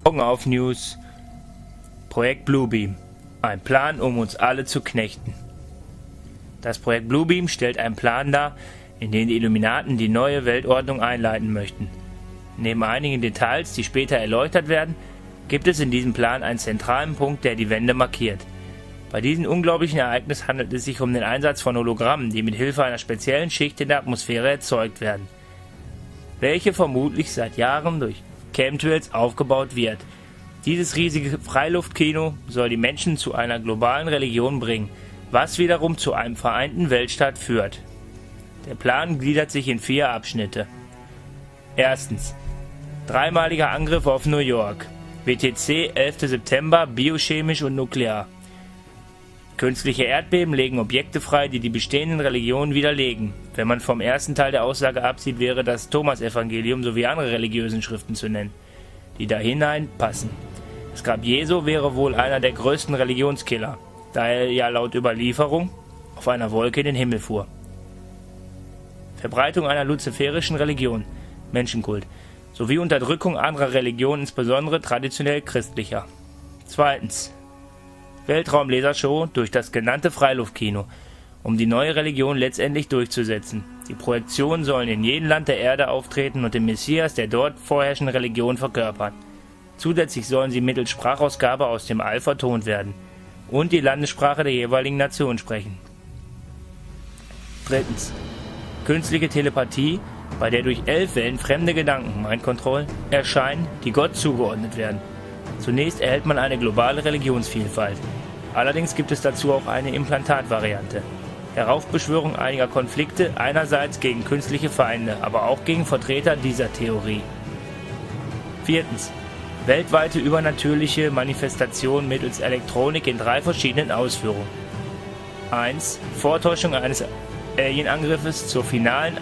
Augen auf News. Projekt Bluebeam. Ein Plan, um uns alle zu knechten. Das Projekt Bluebeam stellt einen Plan dar, in dem die Illuminaten die neue Weltordnung einleiten möchten. Neben einigen Details, die später erläutert werden, gibt es in diesem Plan einen zentralen Punkt, der die Wende markiert. Bei diesem unglaublichen Ereignis handelt es sich um den Einsatz von Hologrammen, die mit Hilfe einer speziellen Schicht in der Atmosphäre erzeugt werden, welche vermutlich seit Jahren durch Chemtrails aufgebaut wird. Dieses riesige Freiluftkino soll die Menschen zu einer globalen Religion bringen, was wiederum zu einem vereinten Weltstaat führt. Der Plan gliedert sich in 4 Abschnitte. Erstens. Dreimaliger Angriff auf New York. WTC 11. September, biochemisch und nuklear. Künstliche Erdbeben legen Objekte frei, die die bestehenden Religionen widerlegen. Wenn man vom ersten Teil der Aussage absieht, wäre das Thomas-Evangelium sowie andere religiösen Schriften zu nennen, die da hineinpassen. Das Grab Jesu wäre wohl einer der größten Religionskiller, da er ja laut Überlieferung auf einer Wolke in den Himmel fuhr. Verbreitung einer luziferischen Religion, Menschenkult, sowie Unterdrückung anderer Religionen, insbesondere traditionell christlicher. Zweitens. Weltraumlasershow durch das genannte Freiluftkino, um die neue Religion letztendlich durchzusetzen. Die Projektionen sollen in jedem Land der Erde auftreten und den Messias der dort vorherrschenden Religion verkörpern. Zusätzlich sollen sie mittels Sprachausgabe aus dem All vertont werden und die Landessprache der jeweiligen Nation sprechen. Drittens. Künstliche Telepathie, bei der durch 11 Wellen fremde Gedanken, Mind Control, erscheinen, die Gott zugeordnet werden. Zunächst erhält man eine globale Religionsvielfalt. Allerdings gibt es dazu auch eine Implantatvariante. Heraufbeschwörung einiger Konflikte, einerseits gegen künstliche Feinde, aber auch gegen Vertreter dieser Theorie. Viertens. Weltweite übernatürliche Manifestation mittels Elektronik in 3 verschiedenen Ausführungen. 1. Vortäuschung eines Alien-Angriffes zur finalen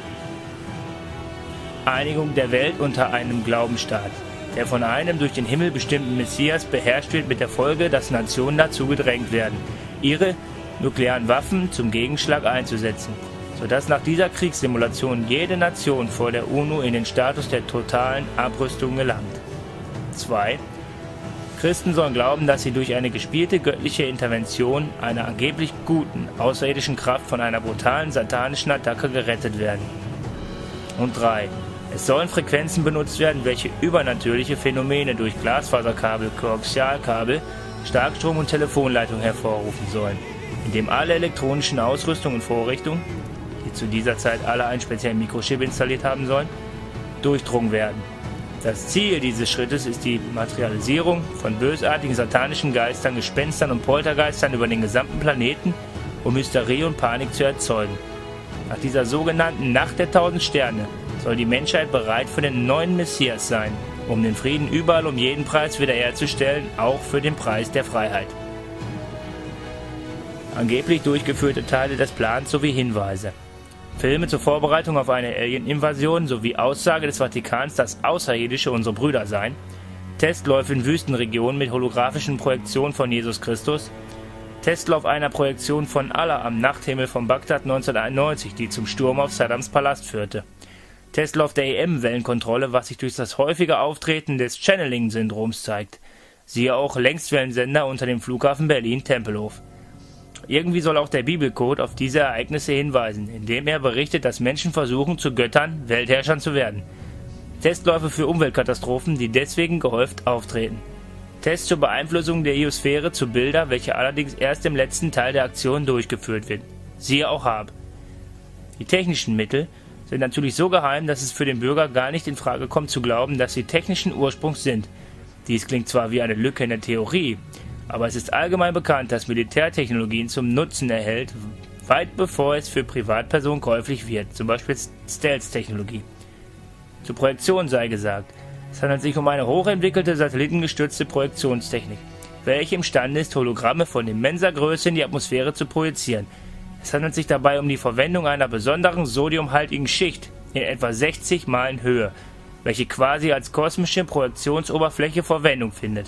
Einigung der Welt unter einem Glaubensstaat, der von einem durch den Himmel bestimmten Messias beherrscht wird, mit der Folge, dass Nationen dazu gedrängt werden, ihre nuklearen Waffen zum Gegenschlag einzusetzen, sodass nach dieser Kriegssimulation jede Nation vor der UNO in den Status der totalen Abrüstung gelangt. 2. Christen sollen glauben, dass sie durch eine gespielte göttliche Intervention einer angeblich guten, außerirdischen Kraft von einer brutalen satanischen Attacke gerettet werden. Und 3. Es sollen Frequenzen benutzt werden, welche übernatürliche Phänomene durch Glasfaserkabel, Koaxialkabel, Starkstrom und Telefonleitung hervorrufen sollen, indem alle elektronischen Ausrüstungen und Vorrichtungen, die zu dieser Zeit alle einen speziellen Mikrochip installiert haben sollen, durchdrungen werden. Das Ziel dieses Schrittes ist die Materialisierung von bösartigen satanischen Geistern, Gespenstern und Poltergeistern über den gesamten Planeten, um Hysterie und Panik zu erzeugen. Nach dieser sogenannten Nacht der 1000 Sterne soll die Menschheit bereit für den neuen Messias sein, um den Frieden überall um jeden Preis wiederherzustellen, auch für den Preis der Freiheit. Angeblich durchgeführte Teile des Plans sowie Hinweise. Filme zur Vorbereitung auf eine Alien-Invasion sowie Aussage des Vatikans, dass Außerirdische unsere Brüder seien, Testläufe in Wüstenregionen mit holographischen Projektionen von Jesus Christus, Testlauf einer Projektion von Allah am Nachthimmel von Bagdad 1991, die zum Sturm auf Saddams Palast führte, Testlauf der EM-Wellenkontrolle, was sich durch das häufige Auftreten des Channeling-Syndroms zeigt, siehe auch Längstwellensender unter dem Flughafen Berlin-Tempelhof. Irgendwie soll auch der Bibelcode auf diese Ereignisse hinweisen, indem er berichtet, dass Menschen versuchen, zu Göttern, Weltherrschern zu werden. Testläufe für Umweltkatastrophen, die deswegen gehäuft auftreten. Tests zur Beeinflussung der Iosphäre zu Bilder, welche allerdings erst im letzten Teil der Aktion durchgeführt wird. Siehe auch HAB. Die technischen Mittel sind natürlich so geheim, dass es für den Bürger gar nicht in Frage kommt zu glauben, dass sie technischen Ursprungs sind. Dies klingt zwar wie eine Lücke in der Theorie, aber es ist allgemein bekannt, dass Militärtechnologien zum Nutzen erhält, weit bevor es für Privatpersonen käuflich wird, zum Beispiel Stealth-Technologie. Zur Projektion sei gesagt, es handelt sich um eine hochentwickelte satellitengestützte Projektionstechnik, welche imstande ist, Hologramme von immenser Größe in die Atmosphäre zu projizieren. Es handelt sich dabei um die Verwendung einer besonderen sodiumhaltigen Schicht in etwa 60 Meilen Höhe, welche quasi als kosmische Projektionsoberfläche Verwendung findet.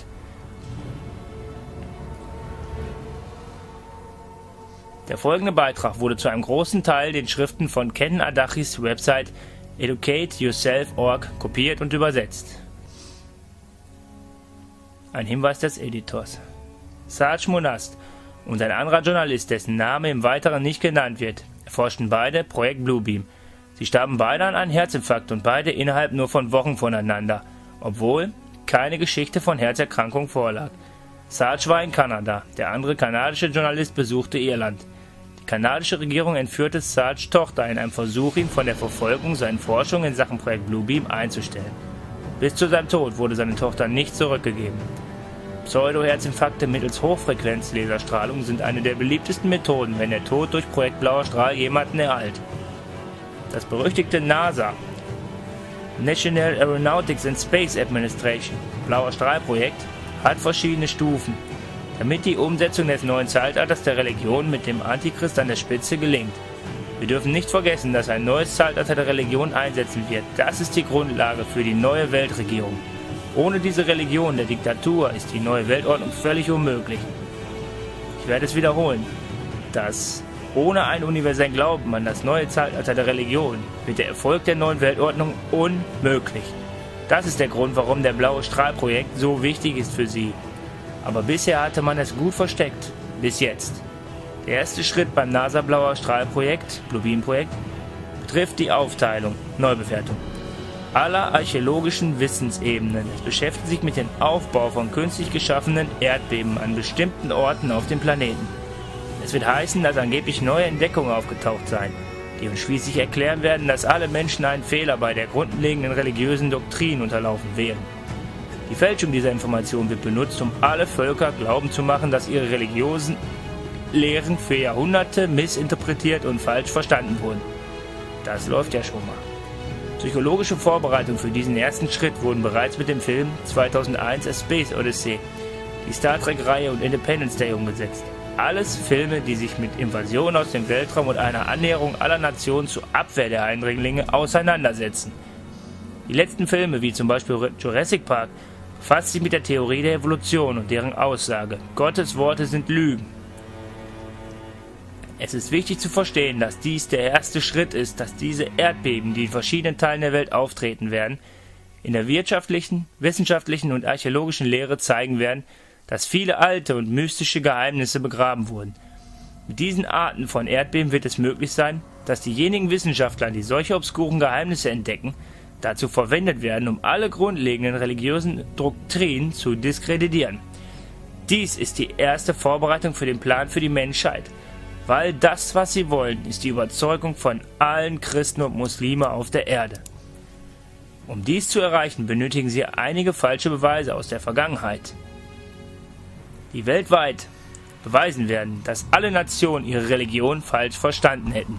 Der folgende Beitrag wurde zu einem großen Teil den Schriften von Ken Ardachis Website educateyourself.org kopiert und übersetzt. Ein Hinweis des Editors. Sarge Monast und ein anderer Journalist, dessen Name im Weiteren nicht genannt wird, erforschten beide Projekt Bluebeam. Sie starben beide an einem Herzinfarkt und beide innerhalb nur von Wochen voneinander, obwohl keine Geschichte von Herzerkrankung vorlag. Sarge war in Kanada, der andere kanadische Journalist besuchte Irland. Die kanadische Regierung entführte Sarges Tochter in einem Versuch, ihn von der Verfolgung seiner Forschung in Sachen Projekt Bluebeam einzustellen. Bis zu seinem Tod wurde seine Tochter nicht zurückgegeben. Pseudo-Herzinfarkte mittels Hochfrequenz-Laserstrahlung sind eine der beliebtesten Methoden, wenn der Tod durch Projekt Blauer Strahl jemanden ereilt. Das berüchtigte NASA, National Aeronautics and Space Administration, Blauer Strahlprojekt, hat verschiedene Stufen, damit die Umsetzung des neuen Zeitalters der Religion mit dem Antichrist an der Spitze gelingt. Wir dürfen nicht vergessen, dass ein neues Zeitalter der Religion einsetzen wird. Das ist die Grundlage für die neue Weltregierung. Ohne diese Religion der Diktatur ist die neue Weltordnung völlig unmöglich. Ich werde es wiederholen, dass ohne einen universellen Glauben an das neue Zeitalter der Religion wird der Erfolg der neuen Weltordnung unmöglich. Das ist der Grund, warum der Blaue Strahlprojekt so wichtig ist für sie. Aber bisher hatte man es gut versteckt. Bis jetzt. Der erste Schritt beim NASA Blauer Strahlprojekt, Bluebeam-Projekt, betrifft die Aufteilung, Neubewertung aller archäologischen Wissensebenen. Es beschäftigt sich mit dem Aufbau von künstlich geschaffenen Erdbeben an bestimmten Orten auf dem Planeten. Es wird heißen, dass angeblich neue Entdeckungen aufgetaucht seien, die uns schließlich erklären werden, dass alle Menschen einen Fehler bei der grundlegenden religiösen Doktrin unterlaufen wären. Die Fälschung dieser Information wird benutzt, um alle Völker glauben zu machen, dass ihre religiösen Lehren für Jahrhunderte missinterpretiert und falsch verstanden wurden. Das läuft ja schon mal. Psychologische Vorbereitungen für diesen ersten Schritt wurden bereits mit dem Film 2001 A Space Odyssey, die Star Trek-Reihe und Independence Day umgesetzt. Alles Filme, die sich mit Invasionen aus dem Weltraum und einer Annäherung aller Nationen zur Abwehr der Eindringlinge auseinandersetzen. Die letzten Filme, wie zum Beispiel Jurassic Park, befassen sich mit der Theorie der Evolution und deren Aussage: Gottes Worte sind Lügen. Es ist wichtig zu verstehen, dass dies der erste Schritt ist, dass diese Erdbeben, die in verschiedenen Teilen der Welt auftreten werden, in der wirtschaftlichen, wissenschaftlichen und archäologischen Lehre zeigen werden, dass viele alte und mystische Geheimnisse begraben wurden. Mit diesen Arten von Erdbeben wird es möglich sein, dass diejenigen Wissenschaftler, die solche obskuren Geheimnisse entdecken, dazu verwendet werden, um alle grundlegenden religiösen Doktrinen zu diskreditieren. Dies ist die erste Vorbereitung für den Plan für die Menschheit, weil das, was sie wollen, ist die Überzeugung von allen Christen und Muslime auf der Erde. Um dies zu erreichen, benötigen sie einige falsche Beweise aus der Vergangenheit, die weltweit beweisen werden, dass alle Nationen ihre Religion falsch verstanden hätten.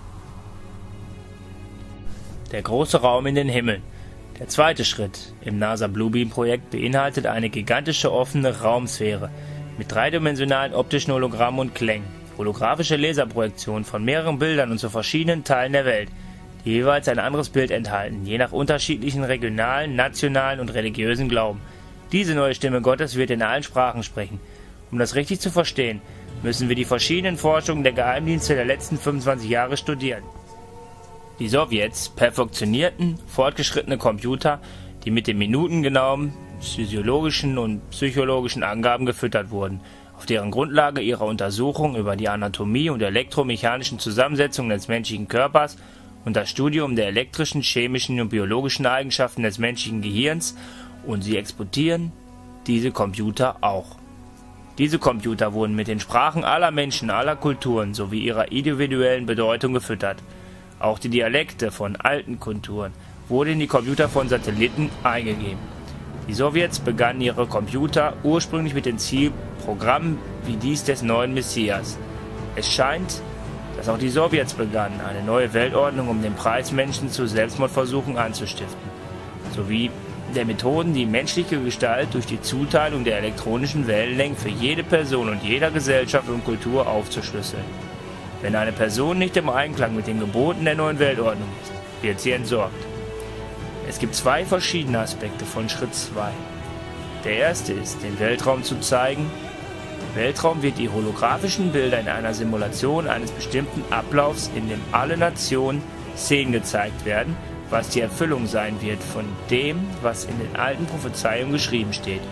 Der große Raum in den Himmel. Der zweite Schritt im NASA Bluebeam-Projekt beinhaltet eine gigantische offene Raumsphäre mit dreidimensionalen optischen Hologrammen und Klängen, holographische Laserprojektionen von mehreren Bildern und zu verschiedenen Teilen der Welt, die jeweils ein anderes Bild enthalten, je nach unterschiedlichen regionalen, nationalen und religiösen Glauben. Diese neue Stimme Gottes wird in allen Sprachen sprechen. Um das richtig zu verstehen, müssen wir die verschiedenen Forschungen der Geheimdienste der letzten 25 Jahre studieren. Die Sowjets perfektionierten fortgeschrittene Computer, die mit den minutengenauen physiologischen und psychologischen Angaben gefüttert wurden, auf deren Grundlage ihrer Untersuchung über die Anatomie und elektromechanischen Zusammensetzung des menschlichen Körpers und das Studium der elektrischen, chemischen und biologischen Eigenschaften des menschlichen Gehirns, und sie exportieren diese Computer auch. Diese Computer wurden mit den Sprachen aller Menschen, aller Kulturen sowie ihrer individuellen Bedeutung gefüttert. Auch die Dialekte von alten Kulturen wurden in die Computer von Satelliten eingegeben. Die Sowjets begannen ihre Computer ursprünglich mit dem Ziel, Programmen wie dies des neuen Messias. Es scheint, dass auch die Sowjets begannen, eine neue Weltordnung um den Preis Menschen zu Selbstmordversuchen anzustiften, sowie der Methoden, die menschliche Gestalt durch die Zuteilung der elektronischen Wellenlängen für jede Person und jeder Gesellschaft und Kultur aufzuschlüsseln. Wenn eine Person nicht im Einklang mit den Geboten der neuen Weltordnung ist, wird sie entsorgt. Es gibt zwei verschiedene Aspekte von Schritt 2. Der erste ist, den Weltraum zu zeigen. Der Weltraum wird die holographischen Bilder in einer Simulation eines bestimmten Ablaufs, in dem alle Nationen Szenen gezeigt werden, was die Erfüllung sein wird von dem, was in den alten Prophezeiungen geschrieben steht.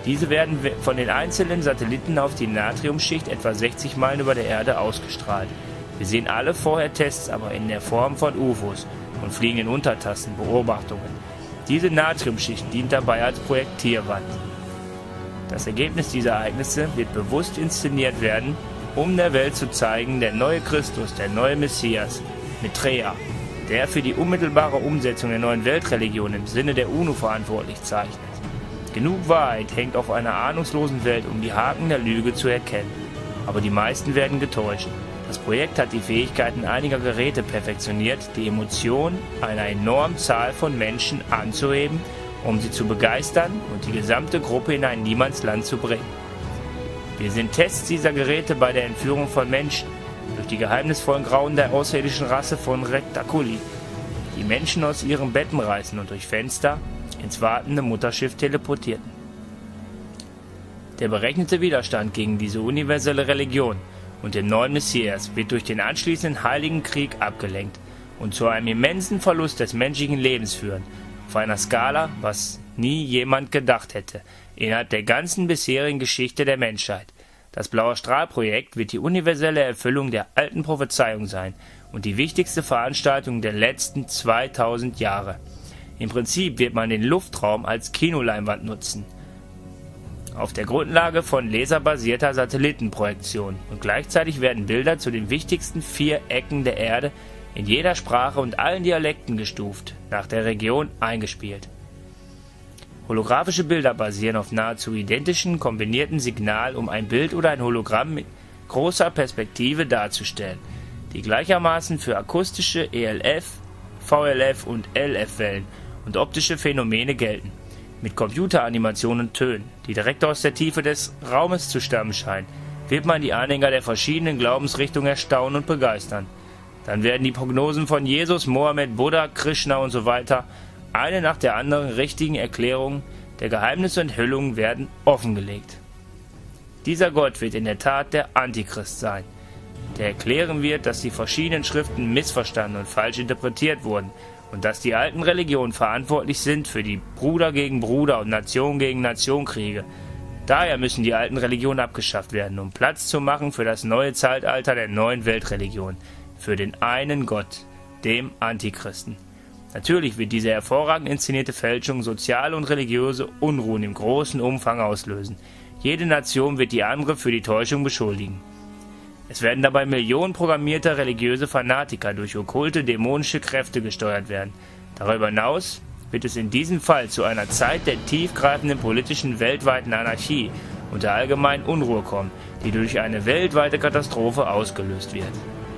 Diese werden von den einzelnen Satelliten auf die Natriumschicht etwa 60 Meilen über der Erde ausgestrahlt. Wir sehen alle vorher Tests, aber in der Form von UFOs und fliegenden Untertassen, Beobachtungen. Diese Natriumschicht dient dabei als Projektierwand. Das Ergebnis dieser Ereignisse wird bewusst inszeniert werden, um der Welt zu zeigen, der neue Christus, der neue Messias, Maitreya, der für die unmittelbare Umsetzung der neuen Weltreligion im Sinne der UNO verantwortlich zeichnet. Genug Wahrheit hängt auf einer ahnungslosen Welt, um die Haken der Lüge zu erkennen. Aber die meisten werden getäuscht. Das Projekt hat die Fähigkeiten einiger Geräte perfektioniert, die Emotionen einer enormen Zahl von Menschen anzuheben, um sie zu begeistern und die gesamte Gruppe in ein Niemandsland zu bringen. Wir sind Tests dieser Geräte bei der Entführung von Menschen durch die geheimnisvollen Grauen der außerirdischen Rasse von Rectaculi, die Menschen aus ihren Betten reißen und durch Fenster ins wartende Mutterschiff teleportierten. Der berechnete Widerstand gegen diese universelle Religion und den neuen Messias wird durch den anschließenden Heiligen Krieg abgelenkt und zu einem immensen Verlust des menschlichen Lebens führen, auf einer Skala, was nie jemand gedacht hätte, innerhalb der ganzen bisherigen Geschichte der Menschheit. Das Blauer Strahl-Projekt wird die universelle Erfüllung der alten Prophezeiung sein und die wichtigste Veranstaltung der letzten 2000 Jahre. Im Prinzip wird man den Luftraum als Kinoleinwand nutzen, auf der Grundlage von laserbasierter Satellitenprojektion, und gleichzeitig werden Bilder zu den wichtigsten 4 Ecken der Erde in jeder Sprache und allen Dialekten gestuft, nach der Region eingespielt. Holographische Bilder basieren auf nahezu identischen kombinierten Signal, um ein Bild oder ein Hologramm mit großer Perspektive darzustellen, die gleichermaßen für akustische ELF, VLF und LF-Wellen und optische Phänomene gelten, mit Computeranimationen und Tönen, die direkt aus der Tiefe des Raumes zu stammen scheinen, wird man die Anhänger der verschiedenen Glaubensrichtungen erstaunen und begeistern. Dann werden die Prognosen von Jesus, Mohammed, Buddha, Krishna und so weiter, eine nach der anderen richtigen Erklärungen der Geheimnisse und Enthüllungen werden offengelegt. Dieser Gott wird in der Tat der Antichrist sein, der erklären wird, dass die verschiedenen Schriften missverstanden und falsch interpretiert wurden und dass die alten Religionen verantwortlich sind für die Bruder gegen Bruder und Nation gegen Nation Kriege. Daher müssen die alten Religionen abgeschafft werden, um Platz zu machen für das neue Zeitalter der neuen Weltreligion, für den einen Gott, dem Antichristen. Natürlich wird diese hervorragend inszenierte Fälschung soziale und religiöse Unruhen im großen Umfang auslösen. Jede Nation wird die andere für die Täuschung beschuldigen. Es werden dabei Millionen programmierter religiöse Fanatiker durch okkulte, dämonische Kräfte gesteuert werden. Darüber hinaus wird es in diesem Fall zu einer Zeit der tiefgreifenden politischen weltweiten Anarchie und der allgemeinen Unruhe kommen, die durch eine weltweite Katastrophe ausgelöst wird.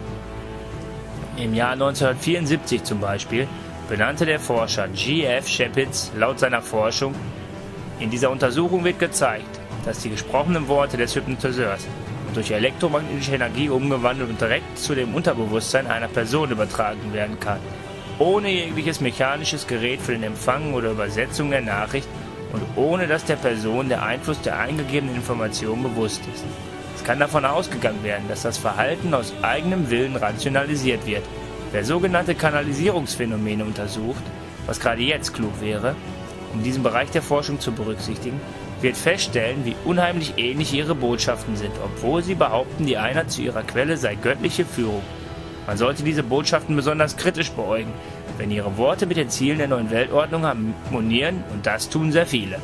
Im Jahr 1974 zum Beispiel benannte der Forscher G.F. Chapitz laut seiner Forschung: In dieser Untersuchung wird gezeigt, dass die gesprochenen Worte des Hypnotiseurs durch elektromagnetische Energie umgewandelt und direkt zu dem Unterbewusstsein einer Person übertragen werden kann, ohne jegliches mechanisches Gerät für den Empfang oder Übersetzung der Nachricht und ohne dass der Person der Einfluss der eingegebenen Information bewusst ist. Es kann davon ausgegangen werden, dass das Verhalten aus eigenem Willen rationalisiert wird. Wer sogenannte Kanalisierungsphänomene untersucht, was gerade jetzt klug wäre, um diesen Bereich der Forschung zu berücksichtigen, wird feststellen, wie unheimlich ähnlich ihre Botschaften sind, obwohl sie behaupten, die Einheit zu ihrer Quelle sei göttliche Führung. Man sollte diese Botschaften besonders kritisch beäugen, wenn ihre Worte mit den Zielen der neuen Weltordnung harmonieren, und das tun sehr viele.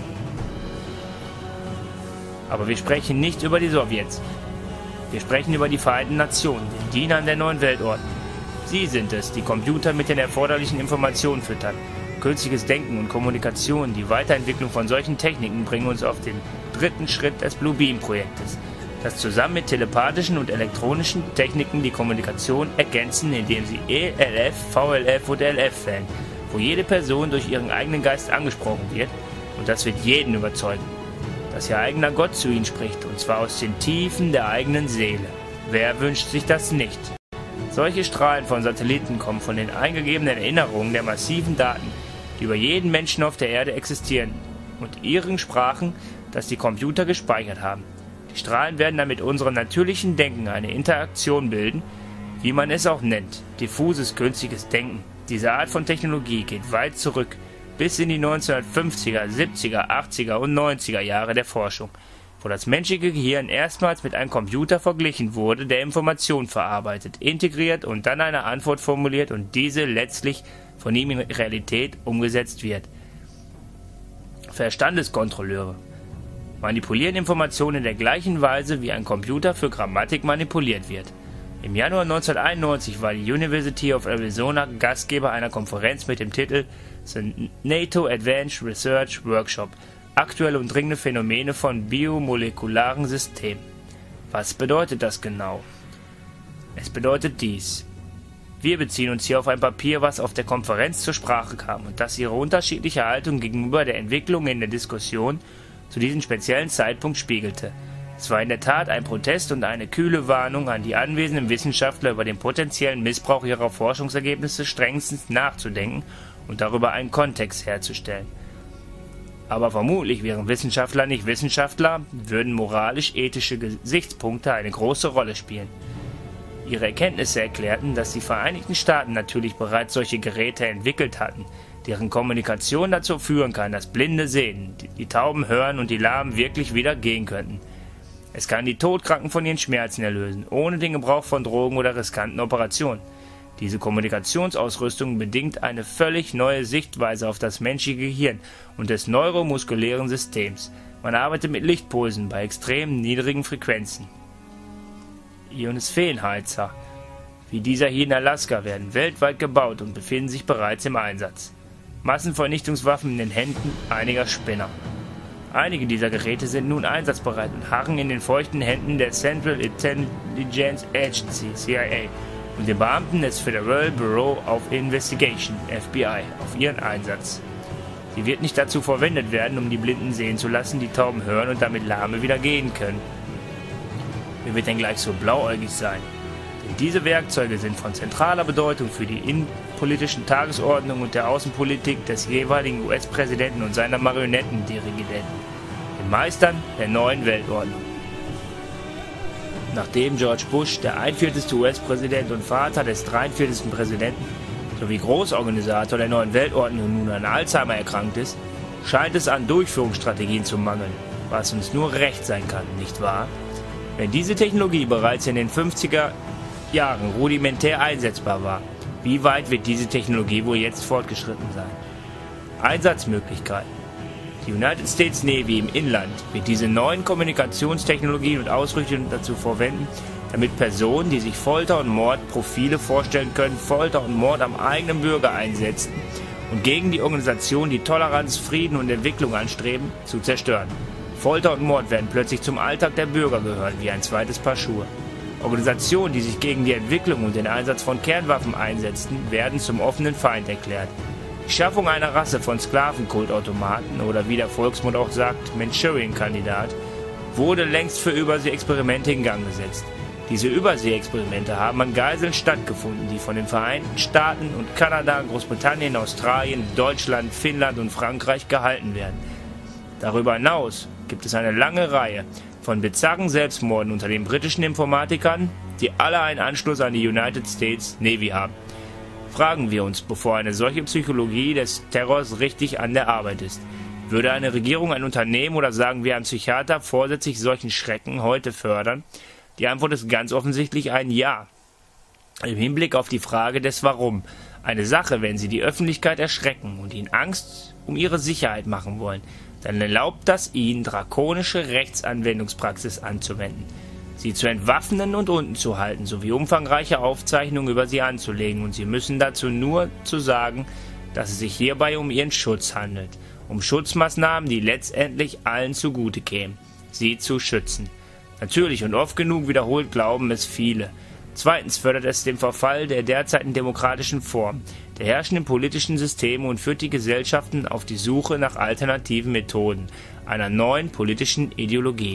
Aber wir sprechen nicht über die Sowjets. Wir sprechen über die Vereinten Nationen, den Dienern der neuen Weltordnung. Sie sind es, die Computer mit den erforderlichen Informationen füttern. Künstliches Denken und Kommunikation, die Weiterentwicklung von solchen Techniken bringen uns auf den dritten Schritt des Blue Beam Projektes, das zusammen mit telepathischen und elektronischen Techniken die Kommunikation ergänzen, indem sie ELF, VLF und LF wählen, wo jede Person durch ihren eigenen Geist angesprochen wird, und das wird jeden überzeugen, dass ihr eigener Gott zu ihnen spricht, und zwar aus den Tiefen der eigenen Seele. Wer wünscht sich das nicht? Solche Strahlen von Satelliten kommen von den eingegebenen Erinnerungen der massiven Daten, die über jeden Menschen auf der Erde existieren, und ihren Sprachen, das die Computer gespeichert haben. Die Strahlen werden dann mit unserem natürlichen Denken eine Interaktion bilden, wie man es auch nennt, diffuses künstliches Denken. Diese Art von Technologie geht weit zurück, bis in die 1950er, 70er, 80er und 90er Jahre der Forschung, wo das menschliche Gehirn erstmals mit einem Computer verglichen wurde, der Informationen verarbeitet, integriert und dann eine Antwort formuliert und diese letztlich von ihm in Realität umgesetzt wird. Verstandeskontrolleure manipulieren Informationen in der gleichen Weise, wie ein Computer für Grammatik manipuliert wird. Im Januar 1991 war die University of Arizona Gastgeber einer Konferenz mit dem Titel The NATO Advanced Research Workshop – Aktuelle und dringende Phänomene von biomolekularen Systemen. Was bedeutet das genau? Es bedeutet dies. Wir beziehen uns hier auf ein Papier, was auf der Konferenz zur Sprache kam und das ihre unterschiedliche Haltung gegenüber der Entwicklung in der Diskussion zu diesem speziellen Zeitpunkt spiegelte. Es war in der Tat ein Protest und eine kühle Warnung an die anwesenden Wissenschaftler über den potenziellen Missbrauch ihrer Forschungsergebnisse strengstens nachzudenken und darüber einen Kontext herzustellen. Aber vermutlich wären Wissenschaftler nicht Wissenschaftler, würden moralisch-ethische Gesichtspunkte eine große Rolle spielen. Ihre Erkenntnisse erklärten, dass die Vereinigten Staaten natürlich bereits solche Geräte entwickelt hatten, deren Kommunikation dazu führen kann, dass Blinde sehen, die Tauben hören und die Lahmen wirklich wieder gehen könnten. Es kann die Todkranken von ihren Schmerzen erlösen, ohne den Gebrauch von Drogen oder riskanten Operationen. Diese Kommunikationsausrüstung bedingt eine völlig neue Sichtweise auf das menschliche Gehirn und des neuromuskulären Systems. Man arbeitet mit Lichtpulsen bei extrem niedrigen Frequenzen. Ionosphärenheizer, wie dieser hier in Alaska, werden weltweit gebaut und befinden sich bereits im Einsatz. Massenvernichtungswaffen in den Händen einiger Spinner. Einige dieser Geräte sind nun einsatzbereit und harren in den feuchten Händen der Central Intelligence Agency (CIA) und den Beamten des Federal Bureau of Investigation (FBI) auf ihren Einsatz. Sie wird nicht dazu verwendet werden, um die Blinden sehen zu lassen, die Tauben hören und damit Lahme wieder gehen können. Wer wird denn gleich so blauäugig sein? Denn diese Werkzeuge sind von zentraler Bedeutung für die innenpolitischen Tagesordnung und der Außenpolitik des jeweiligen US-Präsidenten und seiner Marionettendirigenten, den Meistern der neuen Weltordnung. Nachdem George Bush, der 41. US-Präsident und Vater des 43. Präsidenten, sowie Großorganisator der neuen Weltordnung nun an Alzheimer erkrankt ist, scheint es an Durchführungsstrategien zu mangeln, was uns nur recht sein kann, nicht wahr? Wenn diese Technologie bereits in den 50er Jahren rudimentär einsetzbar war, wie weit wird diese Technologie wohl jetzt fortgeschritten sein? Einsatzmöglichkeiten. Die United States Navy im Inland wird diese neuen Kommunikationstechnologien und Ausrüstungen dazu verwenden, damit Personen, die sich Folter- und Mordprofile vorstellen können, Folter und Mord am eigenen Bürger einsetzen und gegen die Organisation, die Toleranz, Frieden und Entwicklung anstreben, zu zerstören. Folter und Mord werden plötzlich zum Alltag der Bürger gehören, wie ein zweites Paar Schuhe. Organisationen, die sich gegen die Entwicklung und den Einsatz von Kernwaffen einsetzten, werden zum offenen Feind erklärt. Die Schaffung einer Rasse von Sklavenkultautomaten oder wie der Volksmund auch sagt, Manchurian-Kandidat, wurde längst für Übersee-Experimente in Gang gesetzt. Diese Übersee-Experimente haben an Geiseln stattgefunden, die von den Vereinigten Staaten und Kanada, Großbritannien, Australien, Deutschland, Finnland und Frankreich gehalten werden. Darüber hinaus gibt es eine lange Reihe von bizarren Selbstmorden unter den britischen Informatikern, die alle einen Anschluss an die United States Navy haben. Fragen wir uns, bevor eine solche Psychologie des Terrors richtig an der Arbeit ist. Würde eine Regierung, ein Unternehmen oder sagen wir ein Psychiater vorsätzlich solchen Schrecken heute fördern? Die Antwort ist ganz offensichtlich ein Ja. Im Hinblick auf die Frage des Warum. Eine Sache, wenn sie die Öffentlichkeit erschrecken und ihnen Angst um ihre Sicherheit machen wollen, dann erlaubt das ihnen, drakonische Rechtsanwendungspraxis anzuwenden, sie zu entwaffnen und unten zu halten, sowie umfangreiche Aufzeichnungen über sie anzulegen, und sie müssen dazu nur zu sagen, dass es sich hierbei um ihren Schutz handelt, um Schutzmaßnahmen, die letztendlich allen zugute kämen, sie zu schützen. Natürlich und oft genug wiederholt glauben es viele. Zweitens fördert es den Verfall der derzeitigen demokratischen Form, der herrschenden politischen Systeme und führt die Gesellschaften auf die Suche nach alternativen Methoden, einer neuen politischen Ideologie.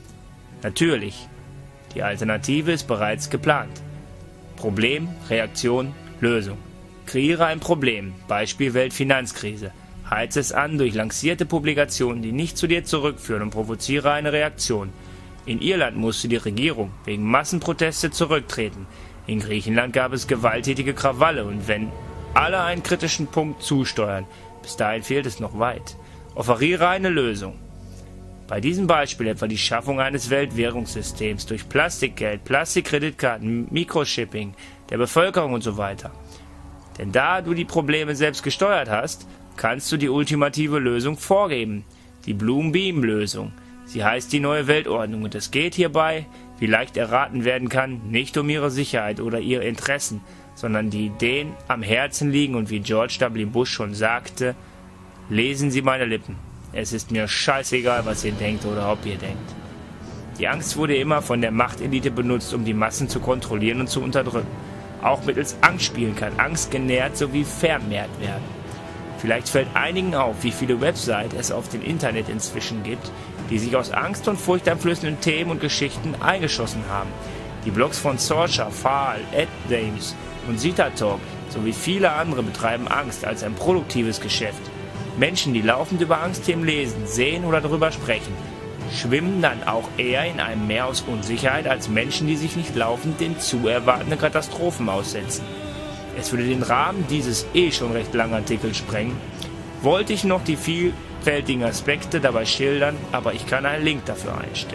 Natürlich, die Alternative ist bereits geplant. Problem, Reaktion, Lösung. Kreiere ein Problem, Beispiel Weltfinanzkrise. Heize es an durch lancierte Publikationen, die nicht zu dir zurückführen, und provoziere eine Reaktion. In Irland musste die Regierung wegen Massenproteste zurücktreten. In Griechenland gab es gewalttätige Krawalle, und wenn alle einen kritischen Punkt zusteuern, Bis dahin fehlt es noch weit. Offeriere eine Lösung. Bei diesem Beispiel etwa die Schaffung eines Weltwährungssystems durch Plastikgeld, Plastikkreditkarten, Mikroshipping der Bevölkerung und so weiter. Denn da du die Probleme selbst gesteuert hast, kannst du die ultimative Lösung vorgeben. Die Bloom-Beam-Lösung. Sie heißt die neue Weltordnung und es geht hierbei, wie leicht erraten werden kann, nicht um ihre Sicherheit oder ihre Interessen, sondern die Ideen am Herzen liegen und wie George W. Bush schon sagte, lesen Sie meine Lippen. Es ist mir scheißegal, was ihr denkt oder ob ihr denkt. Die Angst wurde immer von der Machtelite benutzt, um die Massen zu kontrollieren und zu unterdrücken. Auch mittels Angstspielen kann Angst genährt sowie vermehrt werden. Vielleicht fällt einigen auf, wie viele Websites es auf dem Internet inzwischen gibt, die sich aus Angst und furchteinflößenden Themen und Geschichten eingeschossen haben. Die Blogs von Sorcha, Fahl, AdDames und Zitatalk sowie viele andere betreiben Angst als ein produktives Geschäft. Menschen, die laufend über Angstthemen lesen, sehen oder darüber sprechen, schwimmen dann auch eher in einem Meer aus Unsicherheit als Menschen, die sich nicht laufend den zu erwartenden Katastrophen aussetzen. Es würde den Rahmen dieses schon recht langen Artikels sprengen, wollte ich noch die vielfältigen Aspekte dabei schildern, aber ich kann einen Link dafür einstellen.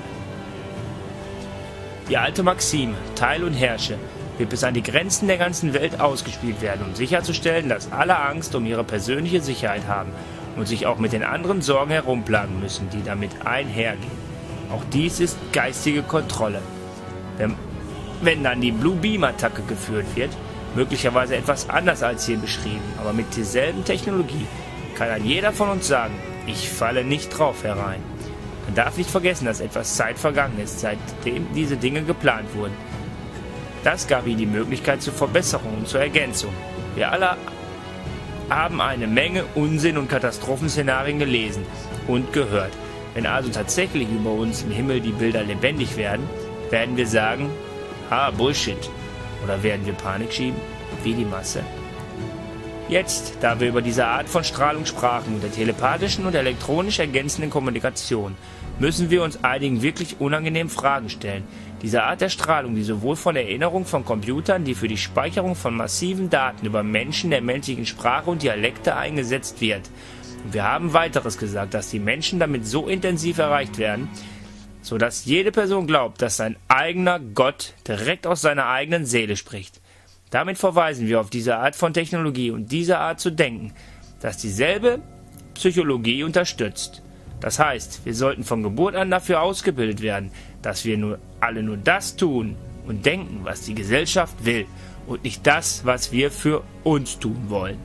Die alte Maxime, teile und herrsche, wird bis an die Grenzen der ganzen Welt ausgespielt werden, um sicherzustellen, dass alle Angst um ihre persönliche Sicherheit haben und sich auch mit den anderen Sorgen herumplagen müssen, die damit einhergehen. Auch dies ist geistige Kontrolle. Wenn dann die Blue Beam-Attacke geführt wird, möglicherweise etwas anders als hier beschrieben, aber mit derselben Technologie, kann dann jeder von uns sagen, ich falle nicht drauf herein. Man darf nicht vergessen, dass etwas Zeit vergangen ist, seitdem diese Dinge geplant wurden. Das gab ihnen die Möglichkeit zur Verbesserung und zur Ergänzung. Wir alle haben eine Menge Unsinn- und Katastrophenszenarien gelesen und gehört. Wenn also tatsächlich über uns im Himmel die Bilder lebendig werden, werden wir sagen, Bullshit. Oder werden wir Panik schieben, wie die Masse? Jetzt, da wir über diese Art von Strahlung sprachen, der telepathischen und elektronisch ergänzenden Kommunikation, müssen wir uns einigen wirklich unangenehmen Fragen stellen. Diese Art der Strahlung, die sowohl von Erinnerung von Computern, die für die Speicherung von massiven Daten über Menschen der menschlichen Sprache und Dialekte eingesetzt wird. Und wir haben weiteres gesagt, dass die Menschen damit so intensiv erreicht werden, sodass jede Person glaubt, dass sein eigener Gott direkt aus seiner eigenen Seele spricht. Damit verweisen wir auf diese Art von Technologie und diese Art zu denken, dass dieselbe Psychologie unterstützt. Das heißt, wir sollten von Geburt an dafür ausgebildet werden, dass wir alle nur das tun und denken, was die Gesellschaft will und nicht das, was wir für uns tun wollen.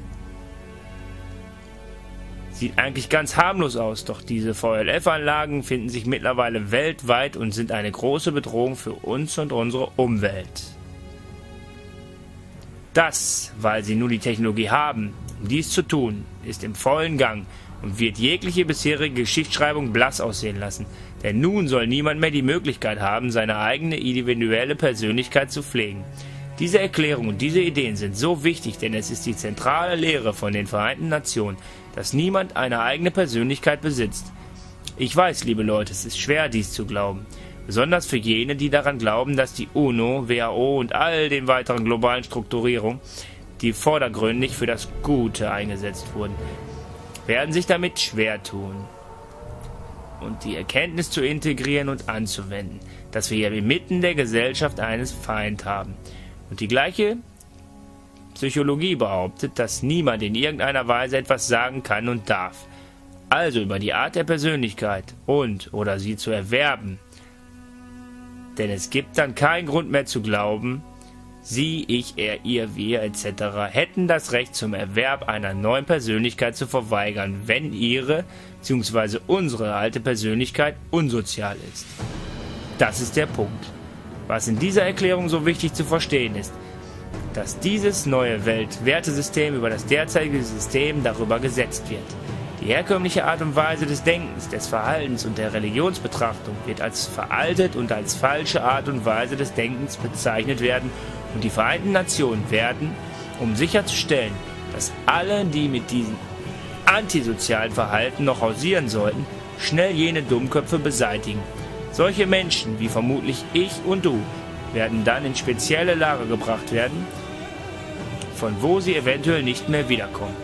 Sieht eigentlich ganz harmlos aus, doch diese VLF-Anlagen finden sich mittlerweile weltweit und sind eine große Bedrohung für uns und unsere Umwelt. Das, weil sie nur die Technologie haben, um dies zu tun, ist im vollen Gang und wird jegliche bisherige Geschichtsschreibung blass aussehen lassen, denn nun soll niemand mehr die Möglichkeit haben, seine eigene individuelle Persönlichkeit zu pflegen. Diese Erklärung und diese Ideen sind so wichtig, denn es ist die zentrale Lehre von den Vereinten Nationen, dass niemand eine eigene Persönlichkeit besitzt. Ich weiß, liebe Leute, es ist schwer, dies zu glauben. Besonders für jene, die daran glauben, dass die UNO, WHO und all den weiteren globalen Strukturierungen, die vordergründig für das Gute eingesetzt wurden, werden sich damit schwer tun. Und die Erkenntnis zu integrieren und anzuwenden, dass wir hier inmitten der Gesellschaft eines Feind haben. Und die gleiche Psychologie behauptet, dass niemand in irgendeiner Weise etwas sagen kann und darf. Also über die Art der Persönlichkeit oder sie zu erwerben. Denn es gibt dann keinen Grund mehr zu glauben, sie, ich, er, ihr, wir etc. hätten das Recht zum Erwerb einer neuen Persönlichkeit zu verweigern, wenn ihre bzw. unsere alte Persönlichkeit unsozial ist. Das ist der Punkt. Was in dieser Erklärung so wichtig zu verstehen ist, dass dieses neue Weltwertesystem über das derzeitige System darüber gesetzt wird. Die herkömmliche Art und Weise des Denkens, des Verhaltens und der Religionsbetrachtung wird als veraltet und als falsche Art und Weise des Denkens bezeichnet werden und die Vereinten Nationen werden, um sicherzustellen, dass alle, die mit diesem antisozialen Verhalten noch hausieren sollten, schnell jene Dummköpfe beseitigen. Solche Menschen, wie vermutlich ich und du, werden dann in spezielle Lager gebracht werden, von wo sie eventuell nicht mehr wiederkommen.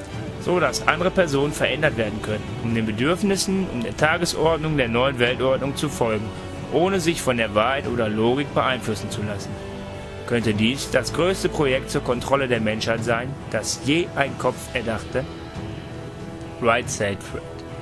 so dass andere Personen verändert werden können, um den Bedürfnissen und der Tagesordnung der neuen Weltordnung zu folgen, ohne sich von der Wahrheit oder Logik beeinflussen zu lassen. Könnte dies das größte Projekt zur Kontrolle der Menschheit sein, das je ein Kopf erdachte? Wright said Fred.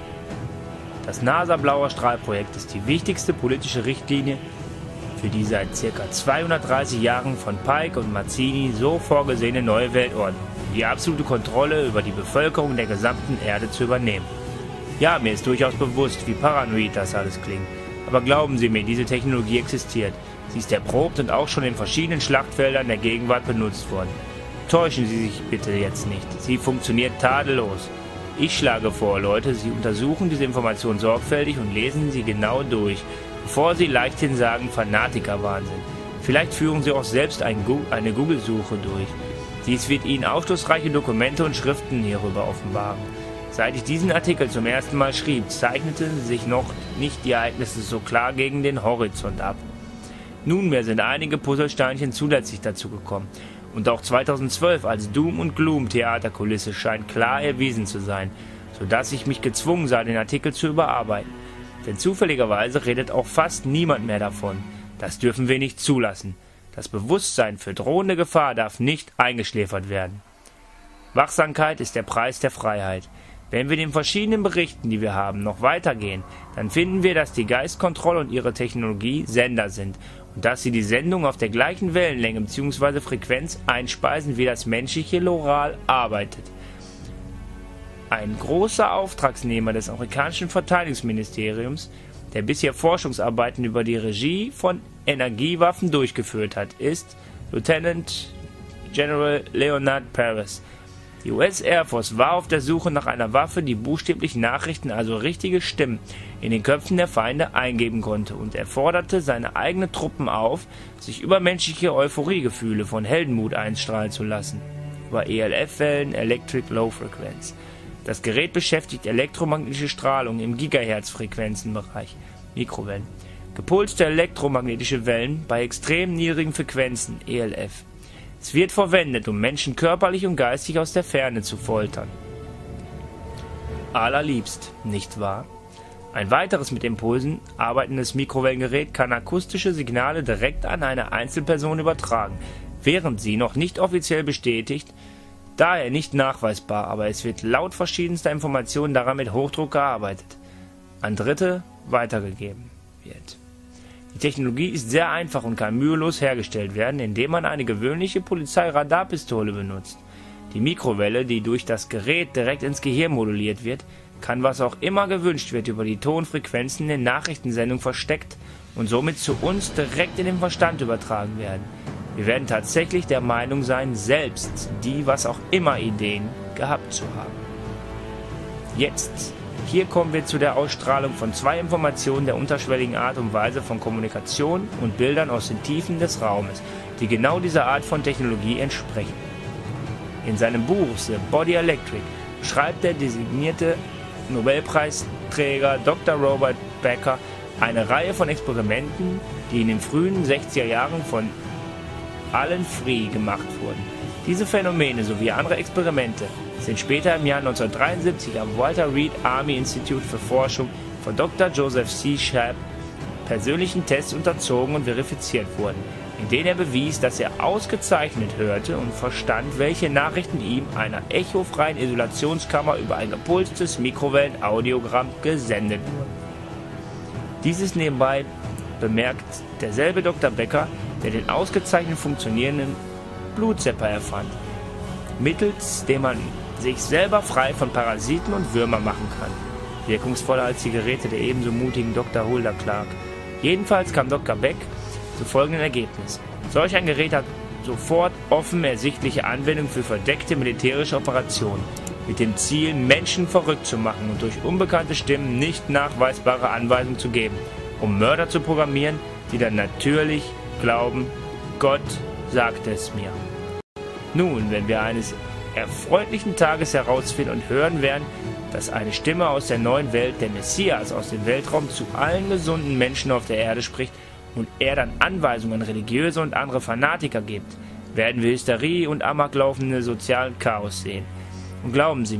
Das NASA-Blauer-Strahl-Projekt ist die wichtigste politische Richtlinie für die seit ca. 230 Jahren von Pike und Mazzini so vorgesehene neue Weltordnung, die absolute Kontrolle über die Bevölkerung der gesamten Erde zu übernehmen. Ja, mir ist durchaus bewusst, wie paranoid das alles klingt, aber glauben Sie mir, diese Technologie existiert. Sie ist erprobt und auch schon in verschiedenen Schlachtfeldern der Gegenwart benutzt worden. Täuschen Sie sich bitte jetzt nicht, sie funktioniert tadellos. Ich schlage vor, Leute, Sie untersuchen diese Information sorgfältig und lesen sie genau durch, bevor Sie leichthin sagen, Fanatiker-Wahnsinn. Vielleicht führen Sie auch selbst eine Google-Suche durch. Dies wird Ihnen aufschlussreiche Dokumente und Schriften hierüber offenbaren. Seit ich diesen Artikel zum ersten Mal schrieb, zeichneten sich noch nicht die Ereignisse so klar gegen den Horizont ab. Nunmehr sind einige Puzzlesteinchen zusätzlich dazu gekommen. Und auch 2012 als Doom- und Gloom-Theaterkulisse scheint klar erwiesen zu sein, sodass ich mich gezwungen sah, den Artikel zu überarbeiten. Denn zufälligerweise redet auch fast niemand mehr davon. Das dürfen wir nicht zulassen. Das Bewusstsein für drohende Gefahr darf nicht eingeschläfert werden. Wachsamkeit ist der Preis der Freiheit. Wenn wir den verschiedenen Berichten, die wir haben, noch weitergehen, dann finden wir, dass die Geistkontrolle und ihre Technologie Sender sind und dass sie die Sendung auf der gleichen Wellenlänge bzw. Frequenz einspeisen, wie das menschliche Loral arbeitet. Ein großer Auftragsnehmer des amerikanischen Verteidigungsministeriums, der bisher Forschungsarbeiten über die Regie von Energiewaffen durchgeführt hat, ist Lieutenant General Leonard Paris. Die US Air Force war auf der Suche nach einer Waffe, die buchstäblich Nachrichten, also richtige Stimmen, in den Köpfen der Feinde eingeben konnte, und er forderte seine eigenen Truppen auf, sich übermenschliche Euphoriegefühle von Heldenmut einstrahlen zu lassen. Über ELF-Wellen, Electric Low Frequenz. Das Gerät beschäftigt elektromagnetische Strahlung im Gigahertz-Frequenzenbereich, Mikrowellen. Gepulste elektromagnetische Wellen bei extrem niedrigen Frequenzen, ELF. Es wird verwendet, um Menschen körperlich und geistig aus der Ferne zu foltern. Allerliebst, nicht wahr? Ein weiteres mit Impulsen arbeitendes Mikrowellengerät kann akustische Signale direkt an eine Einzelperson übertragen, während sie noch nicht offiziell bestätigt, daher nicht nachweisbar, aber es wird laut verschiedenster Informationen daran mit Hochdruck gearbeitet, an Dritte weitergegeben wird. Die Technologie ist sehr einfach und kann mühelos hergestellt werden, indem man eine gewöhnliche Polizeiradarpistole benutzt. Die Mikrowelle, die durch das Gerät direkt ins Gehirn moduliert wird, kann, was auch immer gewünscht wird, über die Tonfrequenzen in Nachrichtensendungen versteckt und somit zu uns direkt in den Verstand übertragen werden. Wir werden tatsächlich der Meinung sein, selbst die, was auch immer Ideen gehabt zu haben. Jetzt. Hier kommen wir zu der Ausstrahlung von zwei Informationen der unterschwelligen Art und Weise von Kommunikation und Bildern aus den Tiefen des Raumes, die genau dieser Art von Technologie entsprechen. In seinem Buch The Body Electric beschreibt der designierte Nobelpreisträger Dr. Robert Becker eine Reihe von Experimenten, die in den frühen 60er Jahren von Alan Free gemacht wurden. Diese Phänomene sowie andere Experimente sind später im Jahr 1973 am Walter Reed Army Institute für Forschung von Dr. Joseph C. Sharp persönlichen Tests unterzogen und verifiziert wurden, in denen er bewies, dass er ausgezeichnet hörte und verstand, welche Nachrichten ihm einer echofreien Isolationskammer über ein gepulstes Mikrowellen-Audiogramm gesendet wurden. Dieses nebenbei bemerkt derselbe Dr. Becker, der den ausgezeichnet funktionierenden Blutzapper erfand, mittels dem man sich selber frei von Parasiten und Würmern machen kann. Wirkungsvoller als die Geräte der ebenso mutigen Dr. Hulda Clark. Jedenfalls kam Dr. Beck zu folgendem Ergebnis. Solch ein Gerät hat sofort offen ersichtliche Anwendung für verdeckte militärische Operationen, mit dem Ziel, Menschen verrückt zu machen und durch unbekannte Stimmen nicht nachweisbare Anweisungen zu geben, um Mörder zu programmieren, die dann natürlich glauben, Gott sagt es mir. Nun, wenn wir eines erfreulichen Tages herausfinden und hören werden, dass eine Stimme aus der neuen Welt, der Messias aus dem Weltraum, zu allen gesunden Menschen auf der Erde spricht und er dann Anweisungen an Religiöse und andere Fanatiker gibt, werden wir Hysterie und amoklaufende sozialen Chaos sehen. Und glauben Sie mir,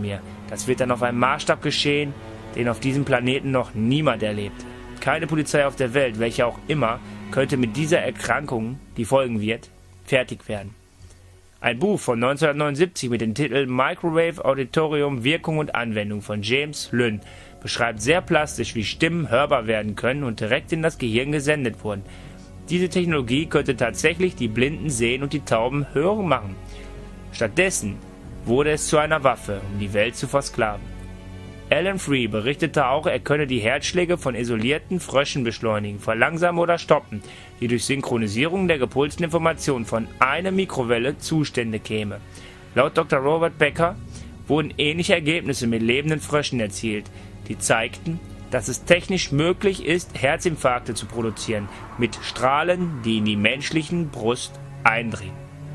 Das wird dann auf einem Maßstab geschehen, den auf diesem Planeten noch niemand erlebt. Keine Polizei auf der Welt, welche auch immer, könnte mit dieser Erkrankung, die folgen wird, fertig werden. Ein Buch von 1979 mit dem Titel Microwave Auditorium Wirkung und Anwendung von James Lynn beschreibt sehr plastisch, wie Stimmen hörbar werden können und direkt in das Gehirn gesendet wurden. Diese Technologie könnte tatsächlich die Blinden sehen und die Tauben hören machen. Stattdessen wurde es zu einer Waffe, um die Welt zu versklaven. Alan Free berichtete auch, er könne die Herzschläge von isolierten Fröschen beschleunigen, verlangsamen oder stoppen, die durch Synchronisierung der gepulsten Informationen von einer Mikrowelle Zustände käme. Laut Dr. Robert Becker wurden ähnliche Ergebnisse mit lebenden Fröschen erzielt, die zeigten, dass es technisch möglich ist, Herzinfarkte zu produzieren, mit Strahlen, die in die menschlichen Brust eindringen.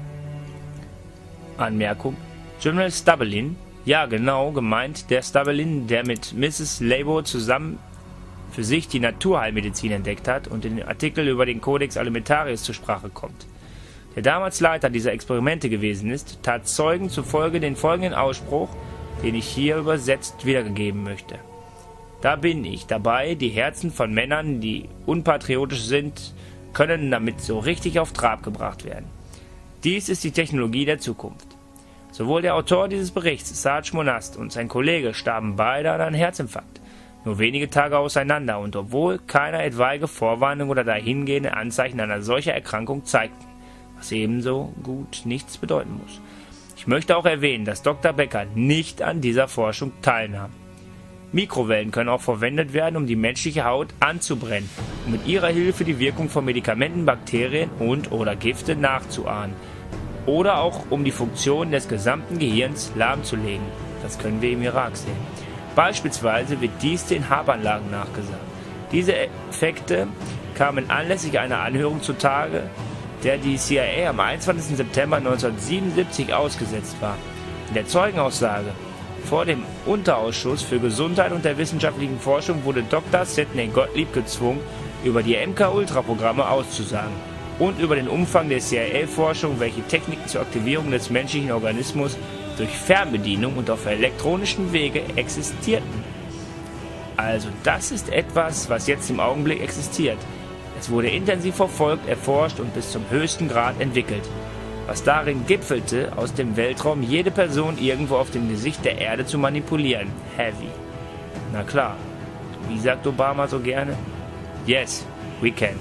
Anmerkung: General Stubberlin, ja genau, gemeint der Stubberlin, der mit Mrs. Labo zusammen für sich die Naturheilmedizin entdeckt hat und in dem Artikel über den Codex Alimentarius zur Sprache kommt. Der damals Leiter dieser Experimente gewesen ist, tat Zeugen zufolge den folgenden Ausspruch, den ich hier übersetzt wiedergegeben möchte. Da bin ich dabei, die Herzen von Männern, die unpatriotisch sind, können damit so richtig auf Trab gebracht werden. Dies ist die Technologie der Zukunft. Sowohl der Autor dieses Berichts, Sarge Monast, und sein Kollege starben beide an einem Herzinfarkt, nur wenige Tage auseinander, und obwohl keine etwaige Vorwarnung oder dahingehende Anzeichen einer solchen Erkrankung zeigten, was ebenso gut nichts bedeuten muss. Ich möchte auch erwähnen, dass Dr. Becker nicht an dieser Forschung teilnahm. Mikrowellen können auch verwendet werden, um die menschliche Haut anzubrennen und mit ihrer Hilfe die Wirkung von Medikamenten, Bakterien und/oder Gifte nachzuahmen. Oder auch um die Funktion des gesamten Gehirns lahmzulegen. Das können wir im Irak sehen. Beispielsweise wird dies den HAARP-Anlagen nachgesagt. Diese Effekte kamen anlässlich einer Anhörung zutage, der die CIA am 21. September 1977 ausgesetzt war. In der Zeugenaussage vor dem Unterausschuss für Gesundheit und der wissenschaftlichen Forschung wurde Dr. Sidney Gottlieb gezwungen, über die MK-Ultra-Programme auszusagen und über den Umfang der CIA-Forschung, welche Techniken zur Aktivierung des menschlichen Organismus durch Fernbedienung und auf elektronischen Wege existierten. Also das ist etwas, was jetzt im Augenblick existiert. Es wurde intensiv verfolgt, erforscht und bis zum höchsten Grad entwickelt. Was darin gipfelte, aus dem Weltraum jede Person irgendwo auf dem Gesicht der Erde zu manipulieren. Heavy. Na klar. Wie sagt Obama so gerne? Yes, we can.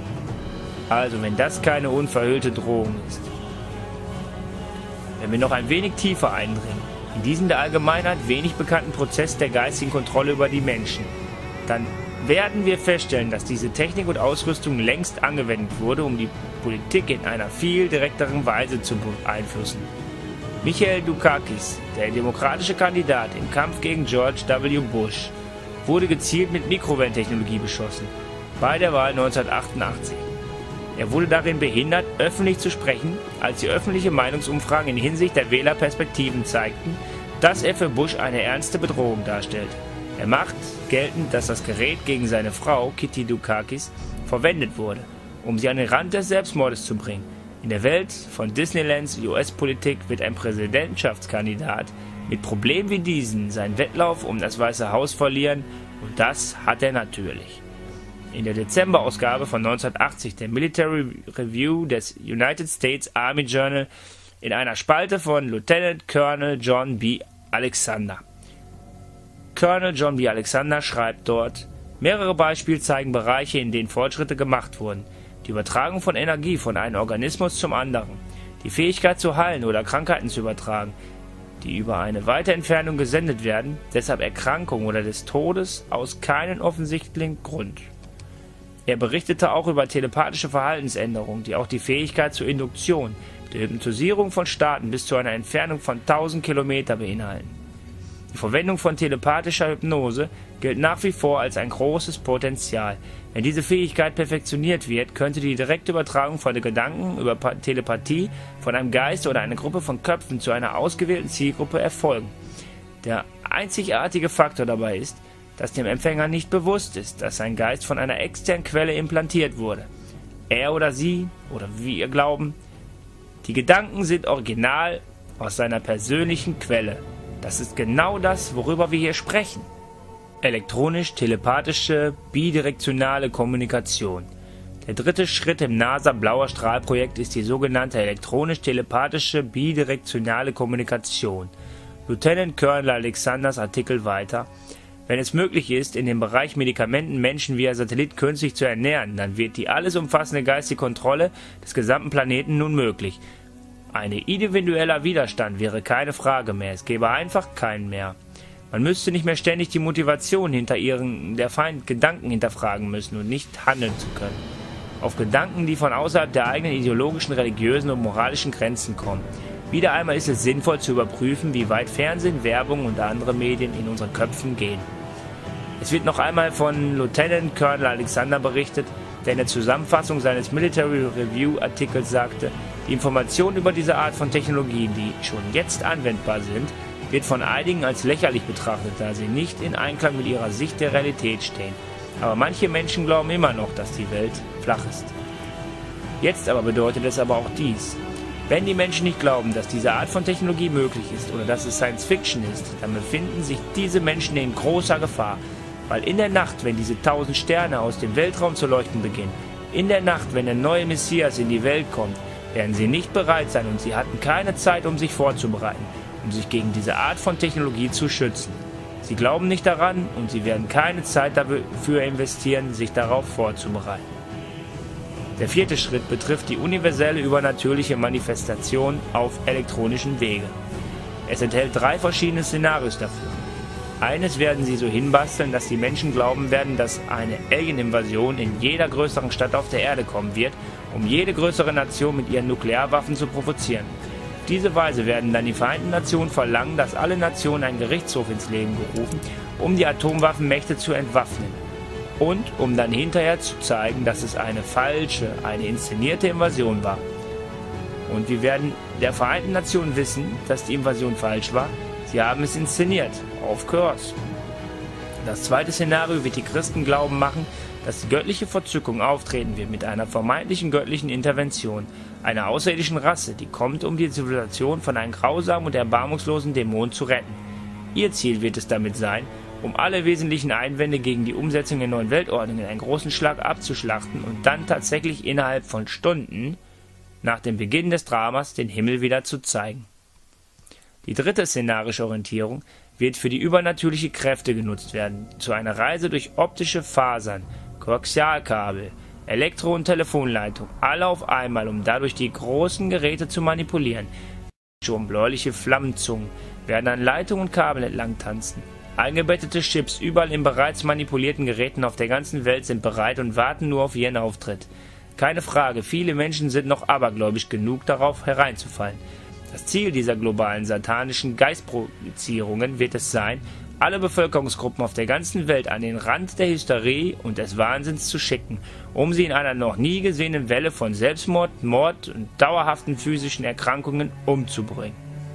Also, wenn das keine unverhüllte Drohung ist. Wenn wir noch ein wenig tiefer eindringen, in diesen der Allgemeinheit wenig bekannten Prozess der geistigen Kontrolle über die Menschen, dann werden wir feststellen, dass diese Technik und Ausrüstung längst angewendet wurde, um die Politik in einer viel direkteren Weise zu beeinflussen. Michael Dukakis, der demokratische Kandidat im Kampf gegen George W. Bush, wurde gezielt mit Mikrowellentechnologie beschossen, bei der Wahl 1988. Er wurde darin behindert, öffentlich zu sprechen, als die öffentliche Meinungsumfragen in Hinsicht der Wählerperspektiven zeigten, dass er für Bush eine ernste Bedrohung darstellt. Er macht geltend, dass das Gerät gegen seine Frau, Kitty Dukakis, verwendet wurde, um sie an den Rand des Selbstmordes zu bringen. In der Welt von Disneylands US-Politik wird ein Präsidentschaftskandidat mit Problemen wie diesen seinen Wettlauf um das Weiße Haus verlieren, und das hat er natürlich. In der Dezemberausgabe von 1980 der Military Review des United States Army Journal in einer Spalte von Lieutenant Colonel John B. Alexander. Colonel John B. Alexander schreibt dort: Mehrere Beispiele zeigen Bereiche, in denen Fortschritte gemacht wurden. Die Übertragung von Energie von einem Organismus zum anderen, die Fähigkeit zu heilen oder Krankheiten zu übertragen, die über eine weite Entfernung gesendet werden, deshalb Erkrankung oder des Todes aus keinem offensichtlichen Grund. Er berichtete auch über telepathische Verhaltensänderungen, die auch die Fähigkeit zur Induktion, der Hypnotisierung von Staaten bis zu einer Entfernung von 1000 Kilometern beinhalten. Die Verwendung von telepathischer Hypnose gilt nach wie vor als ein großes Potenzial. Wenn diese Fähigkeit perfektioniert wird, könnte die direkte Übertragung von Gedanken über Telepathie von einem Geist oder einer Gruppe von Köpfen zu einer ausgewählten Zielgruppe erfolgen. Der einzigartige Faktor dabei ist, dass dem Empfänger nicht bewusst ist, dass sein Geist von einer externen Quelle implantiert wurde. Er oder sie, oder wie ihr glauben, die Gedanken sind original aus seiner persönlichen Quelle. Das ist genau das, worüber wir hier sprechen. Elektronisch-telepathische bidirektionale Kommunikation. Der dritte Schritt im NASA-Blauer-Strahl-Projekt ist die sogenannte elektronisch-telepathische bidirektionale Kommunikation. Lieutenant Colonel Alexanders Artikel weiter: Wenn es möglich ist, in dem Bereich Medikamenten Menschen via Satellit künstlich zu ernähren, dann wird die alles umfassende geistige Kontrolle des gesamten Planeten nun möglich. Ein individueller Widerstand wäre keine Frage mehr, es gäbe einfach keinen mehr. Man müsste nicht mehr ständig die Motivation hinter der Feind Gedanken hinterfragen müssen und nicht handeln zu können. Auf Gedanken, die von außerhalb der eigenen ideologischen, religiösen und moralischen Grenzen kommen. Wieder einmal ist es sinnvoll zu überprüfen, wie weit Fernsehen, Werbung und andere Medien in unseren Köpfen gehen. Es wird noch einmal von Lieutenant Colonel Alexander berichtet, der in der Zusammenfassung seines Military Review Artikels sagte, die Informationen über diese Art von Technologien, die schon jetzt anwendbar sind, wird von einigen als lächerlich betrachtet, da sie nicht in Einklang mit ihrer Sicht der Realität stehen. Aber manche Menschen glauben immer noch, dass die Welt flach ist. Jetzt aber bedeutet es aber auch dies: Wenn die Menschen nicht glauben, dass diese Art von Technologie möglich ist oder dass es Science Fiction ist, dann befinden sich diese Menschen in großer Gefahr. Weil in der Nacht, wenn diese 1000 Sterne aus dem Weltraum zu leuchten beginnen, in der Nacht, wenn der neue Messias in die Welt kommt, werden sie nicht bereit sein und sie hatten keine Zeit, um sich vorzubereiten, um sich gegen diese Art von Technologie zu schützen. Sie glauben nicht daran und sie werden keine Zeit dafür investieren, sich darauf vorzubereiten. Der vierte Schritt betrifft die universelle übernatürliche Manifestation auf elektronischen Wege. Es enthält 3 verschiedene Szenarios dafür. Eines werden sie so hinbasteln, dass die Menschen glauben werden, dass eine Alien-Invasion in jeder größeren Stadt auf der Erde kommen wird, um jede größere Nation mit ihren Nuklearwaffen zu provozieren. Auf diese Weise werden dann die Vereinten Nationen verlangen, dass alle Nationen einen Gerichtshof ins Leben gerufen, um die Atomwaffenmächte zu entwaffnen. Und um dann hinterher zu zeigen, dass es eine falsche, eine inszenierte Invasion war. Und wir werden der Vereinten Nationen wissen, dass die Invasion falsch war. Sie haben es inszeniert. Of course. Das zweite Szenario wird die Christen glauben machen, dass die göttliche Verzückung auftreten wird mit einer vermeintlichen göttlichen Intervention, einer außerirdischen Rasse, die kommt, um die Zivilisation von einem grausamen und erbarmungslosen Dämon zu retten. Ihr Ziel wird es damit sein, um alle wesentlichen Einwände gegen die Umsetzung der neuen Weltordnung in einen großen Schlag abzuschlachten und dann tatsächlich innerhalb von Stunden nach dem Beginn des Dramas den Himmel wieder zu zeigen. Die dritte szenarische Orientierung wird für die übernatürliche Kräfte genutzt werden, zu einer Reise durch optische Fasern, Koaxialkabel, Elektro- und Telefonleitung, alle auf einmal, um dadurch die großen Geräte zu manipulieren. Schon bläuliche Flammenzungen werden an Leitungen und Kabeln entlang tanzen. Eingebettete Chips überall in bereits manipulierten Geräten auf der ganzen Welt sind bereit und warten nur auf ihren Auftritt. Keine Frage, viele Menschen sind noch abergläubisch genug, darauf hereinzufallen. Das Ziel dieser globalen satanischen Geistprojizierungen wird es sein, alle Bevölkerungsgruppen auf der ganzen Welt an den Rand der Hysterie und des Wahnsinns zu schicken, um sie in einer noch nie gesehenen Welle von Selbstmord, Mord und dauerhaften physischen Erkrankungen umzubringen.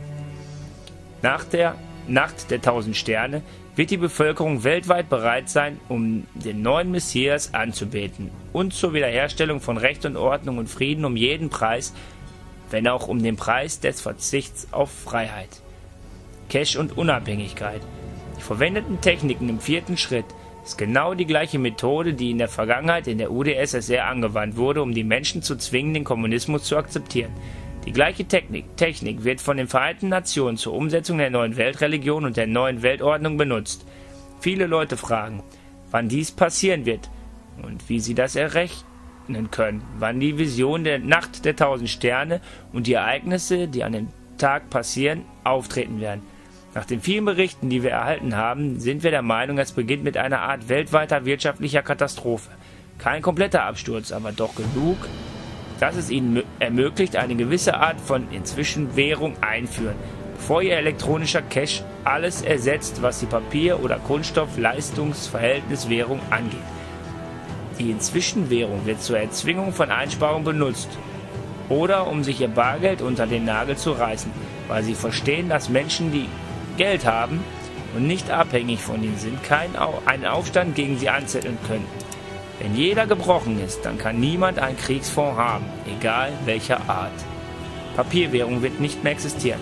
Nach der Nacht der 1000 Sterne wird die Bevölkerung weltweit bereit sein, um den neuen Messias anzubeten und zur Wiederherstellung von Recht und Ordnung und Frieden um jeden Preis, wenn auch um den Preis des Verzichts auf Freiheit, Cash und Unabhängigkeit. Die verwendeten Techniken im vierten Schritt ist genau die gleiche Methode, die in der Vergangenheit in der UdSSR angewandt wurde, um die Menschen zu zwingen, den Kommunismus zu akzeptieren. Die gleiche Technik wird von den Vereinten Nationen zur Umsetzung der neuen Weltreligion und der neuen Weltordnung benutzt. Viele Leute fragen, wann dies passieren wird und wie sie das errechnen können, wann die Vision der Nacht der 1000 Sterne und die Ereignisse, die an dem Tag passieren, auftreten werden. Nach den vielen Berichten, die wir erhalten haben, sind wir der Meinung, es beginnt mit einer Art weltweiter wirtschaftlicher Katastrophe. Kein kompletter Absturz, aber doch genug, dass es ihnen ermöglicht, eine gewisse Art von inzwischen Währung einführen, bevor ihr elektronischer Cash alles ersetzt, was die Papier- oder Kunststoff-Leistungs-Verhältnis-Währung angeht. Die Inzwischenwährung wird zur Erzwingung von Einsparungen benutzt oder um sich ihr Bargeld unter den Nagel zu reißen, weil sie verstehen, dass Menschen, die Geld haben und nicht abhängig von ihnen sind, einen Aufstand gegen sie anzetteln können. Wenn jeder gebrochen ist, dann kann niemand einen Kriegsfonds haben, egal welcher Art. Papierwährung wird nicht mehr existieren.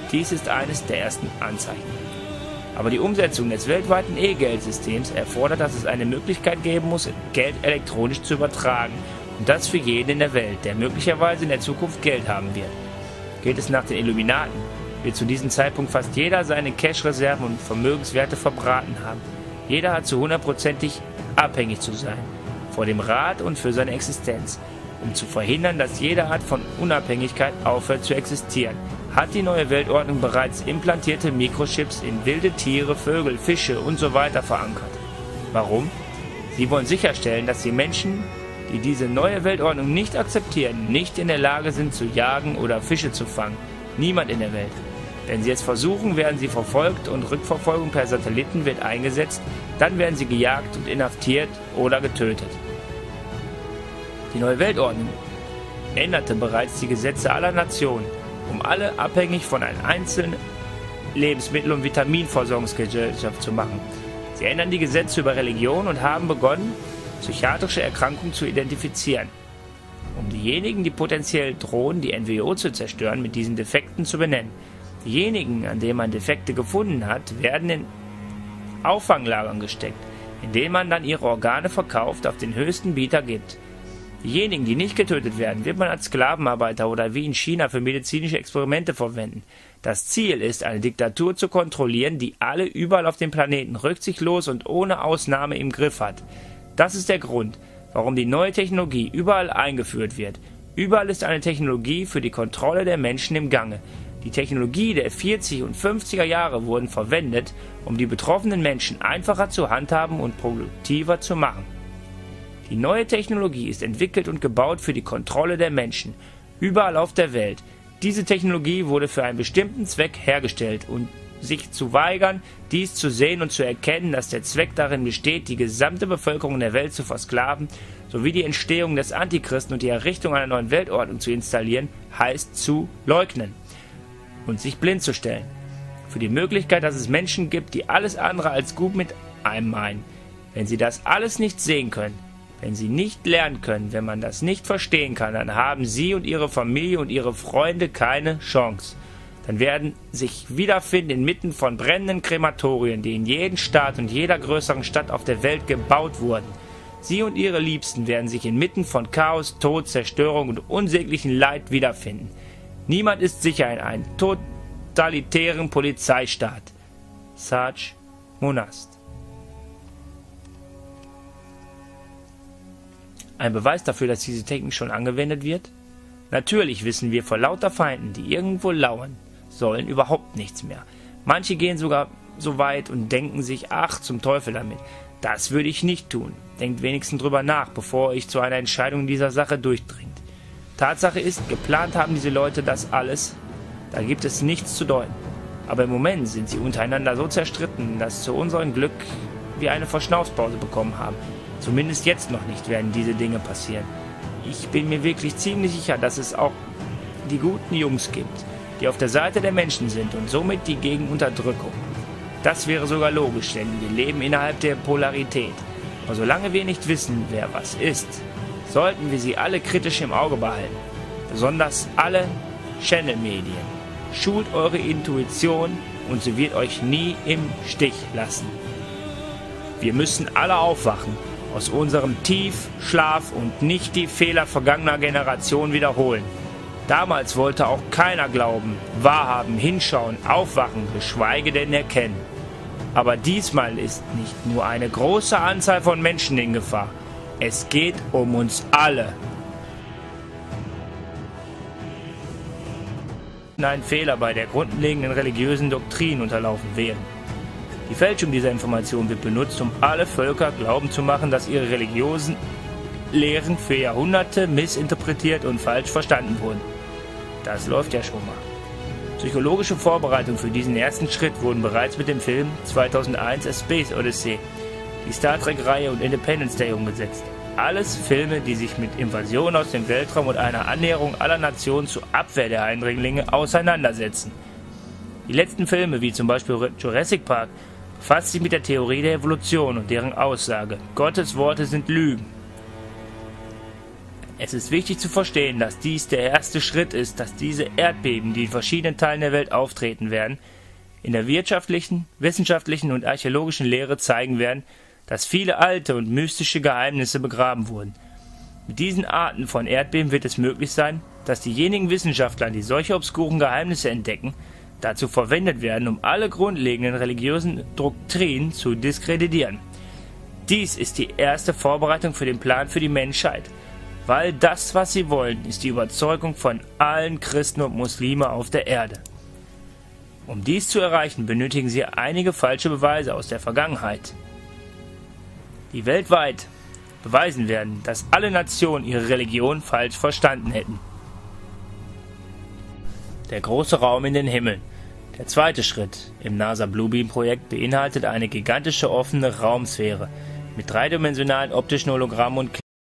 Dies ist eines der ersten Anzeichen. Aber die Umsetzung des weltweiten E-Geldsystems erfordert, dass es eine Möglichkeit geben muss, Geld elektronisch zu übertragen. Und das für jeden in der Welt, der möglicherweise in der Zukunft Geld haben wird. Geht es nach den Illuminaten, wird zu diesem Zeitpunkt fast jeder seine Cash-Reserven und Vermögenswerte verbraten haben. Jeder hat zu 100%ig abhängig zu sein vor dem Rat und für seine Existenz. Um zu verhindern, dass jede Art von Unabhängigkeit aufhört zu existieren, hat die neue Weltordnung bereits implantierte Mikrochips in wilde Tiere, Vögel, Fische usw. verankert. Warum? Sie wollen sicherstellen, dass die Menschen, die diese neue Weltordnung nicht akzeptieren, nicht in der Lage sind zu jagen oder Fische zu fangen. Niemand in der Welt. Wenn sie es versuchen, werden sie verfolgt und Rückverfolgung per Satelliten wird eingesetzt, dann werden sie gejagt und inhaftiert oder getötet. Die neue Weltordnung änderte bereits die Gesetze aller Nationen, um alle abhängig von einer einzelnen Lebensmittel- und Vitaminversorgungsgesellschaft zu machen. Sie ändern die Gesetze über Religion und haben begonnen, psychiatrische Erkrankungen zu identifizieren, um diejenigen, die potenziell drohen, die NWO zu zerstören, mit diesen Defekten zu benennen. Diejenigen, an denen man Defekte gefunden hat, werden in Auffanglagern gesteckt, in denen man dann ihre Organe verkauft, auf den höchsten Bieter gibt. Diejenigen, die nicht getötet werden, wird man als Sklavenarbeiter oder wie in China für medizinische Experimente verwenden. Das Ziel ist, eine Diktatur zu kontrollieren, die alle überall auf dem Planeten rücksichtslos und ohne Ausnahme im Griff hat. Das ist der Grund, warum die neue Technologie überall eingeführt wird. Überall ist eine Technologie für die Kontrolle der Menschen im Gange. Die Technologie der 40- und 50er Jahre wurden verwendet, um die betroffenen Menschen einfacher zu handhaben und produktiver zu machen. Die neue Technologie ist entwickelt und gebaut für die Kontrolle der Menschen, überall auf der Welt. Diese Technologie wurde für einen bestimmten Zweck hergestellt und sich zu weigern, dies zu sehen und zu erkennen, dass der Zweck darin besteht, die gesamte Bevölkerung der Welt zu versklaven, sowie die Entstehung des Antichristen und die Errichtung einer neuen Weltordnung zu installieren, heißt zu leugnen und sich blind zu stellen. Für die Möglichkeit, dass es Menschen gibt, die alles andere als gut mit einem meinen. Wenn sie das alles nicht sehen können, wenn sie nicht lernen können, wenn man das nicht verstehen kann, dann haben sie und ihre Familie und ihre Freunde keine Chance. Dann werden sich wiederfinden inmitten von brennenden Krematorien, die in jedem Staat und jeder größeren Stadt auf der Welt gebaut wurden. Sie und ihre Liebsten werden sich inmitten von Chaos, Tod, Zerstörung und unsäglichem Leid wiederfinden. Niemand ist sicher in einem totalitären Polizeistaat. Sarge Monast. Ein Beweis dafür, dass diese Technik schon angewendet wird? Natürlich wissen wir vor lauter Feinden, die irgendwo lauern sollen, überhaupt nichts mehr. Manche gehen sogar so weit und denken sich, ach, zum Teufel damit. Das würde ich nicht tun. Denkt wenigstens drüber nach, bevor ich zu einer Entscheidung in dieser Sache durchdringt. Tatsache ist, geplant haben diese Leute das alles. Da gibt es nichts zu deuten. Aber im Moment sind sie untereinander so zerstritten, dass zu unserem Glück wir eine Verschnaufspause bekommen haben. Zumindest jetzt noch nicht werden diese Dinge passieren. Ich bin mir wirklich ziemlich sicher, dass es auch die guten Jungs gibt, die auf der Seite der Menschen sind und somit die gegen Unterdrückung. Das wäre sogar logisch, denn wir leben innerhalb der Polarität. Aber solange wir nicht wissen, wer was ist, sollten wir sie alle kritisch im Auge behalten. Besonders alle Channel-Medien. Schult eure Intuition und sie wird euch nie im Stich lassen. Wir müssen alle aufwachen aus unserem Tiefschlaf und nicht die Fehler vergangener Generationen wiederholen. Damals wollte auch keiner glauben, wahrhaben, hinschauen, aufwachen, geschweige denn erkennen. Aber diesmal ist nicht nur eine große Anzahl von Menschen in Gefahr. Es geht um uns alle. Ein Fehler bei der grundlegenden religiösen Doktrin unterlaufen werden. Die Fälschung dieser Information wird benutzt, um alle Völker glauben zu machen, dass ihre religiösen Lehren für Jahrhunderte missinterpretiert und falsch verstanden wurden. Das läuft ja schon mal. Psychologische Vorbereitungen für diesen ersten Schritt wurden bereits mit dem Film 2001 A Space Odyssey, die Star Trek-Reihe und Independence Day umgesetzt. Alles Filme, die sich mit Invasionen aus dem Weltraum und einer Annäherung aller Nationen zur Abwehr der Eindringlinge auseinandersetzen. Die letzten Filme, wie zum Beispiel Jurassic Park, befassen sich mit der Theorie der Evolution und deren Aussage: Gottes Worte sind Lügen. Es ist wichtig zu verstehen, dass dies der erste Schritt ist, dass diese Erdbeben, die in verschiedenen Teilen der Welt auftreten werden, in der wirtschaftlichen, wissenschaftlichen und archäologischen Lehre zeigen werden, dass viele alte und mystische Geheimnisse begraben wurden. Mit diesen Arten von Erdbeben wird es möglich sein, dass diejenigen Wissenschaftler, die solche obskuren Geheimnisse entdecken, dazu verwendet werden, um alle grundlegenden religiösen Doktrinen zu diskreditieren. Dies ist die erste Vorbereitung für den Plan für die Menschheit, weil das, was sie wollen, ist die Überzeugung von allen Christen und Muslime auf der Erde. Um dies zu erreichen, benötigen sie einige falsche Beweise aus der Vergangenheit, die weltweit beweisen werden, dass alle Nationen ihre Religion falsch verstanden hätten. Der große Raum in den Himmeln. Der zweite Schritt im NASA Bluebeam-Projekt beinhaltet eine gigantische offene Raumsphäre mit dreidimensionalen optischen Hologrammen und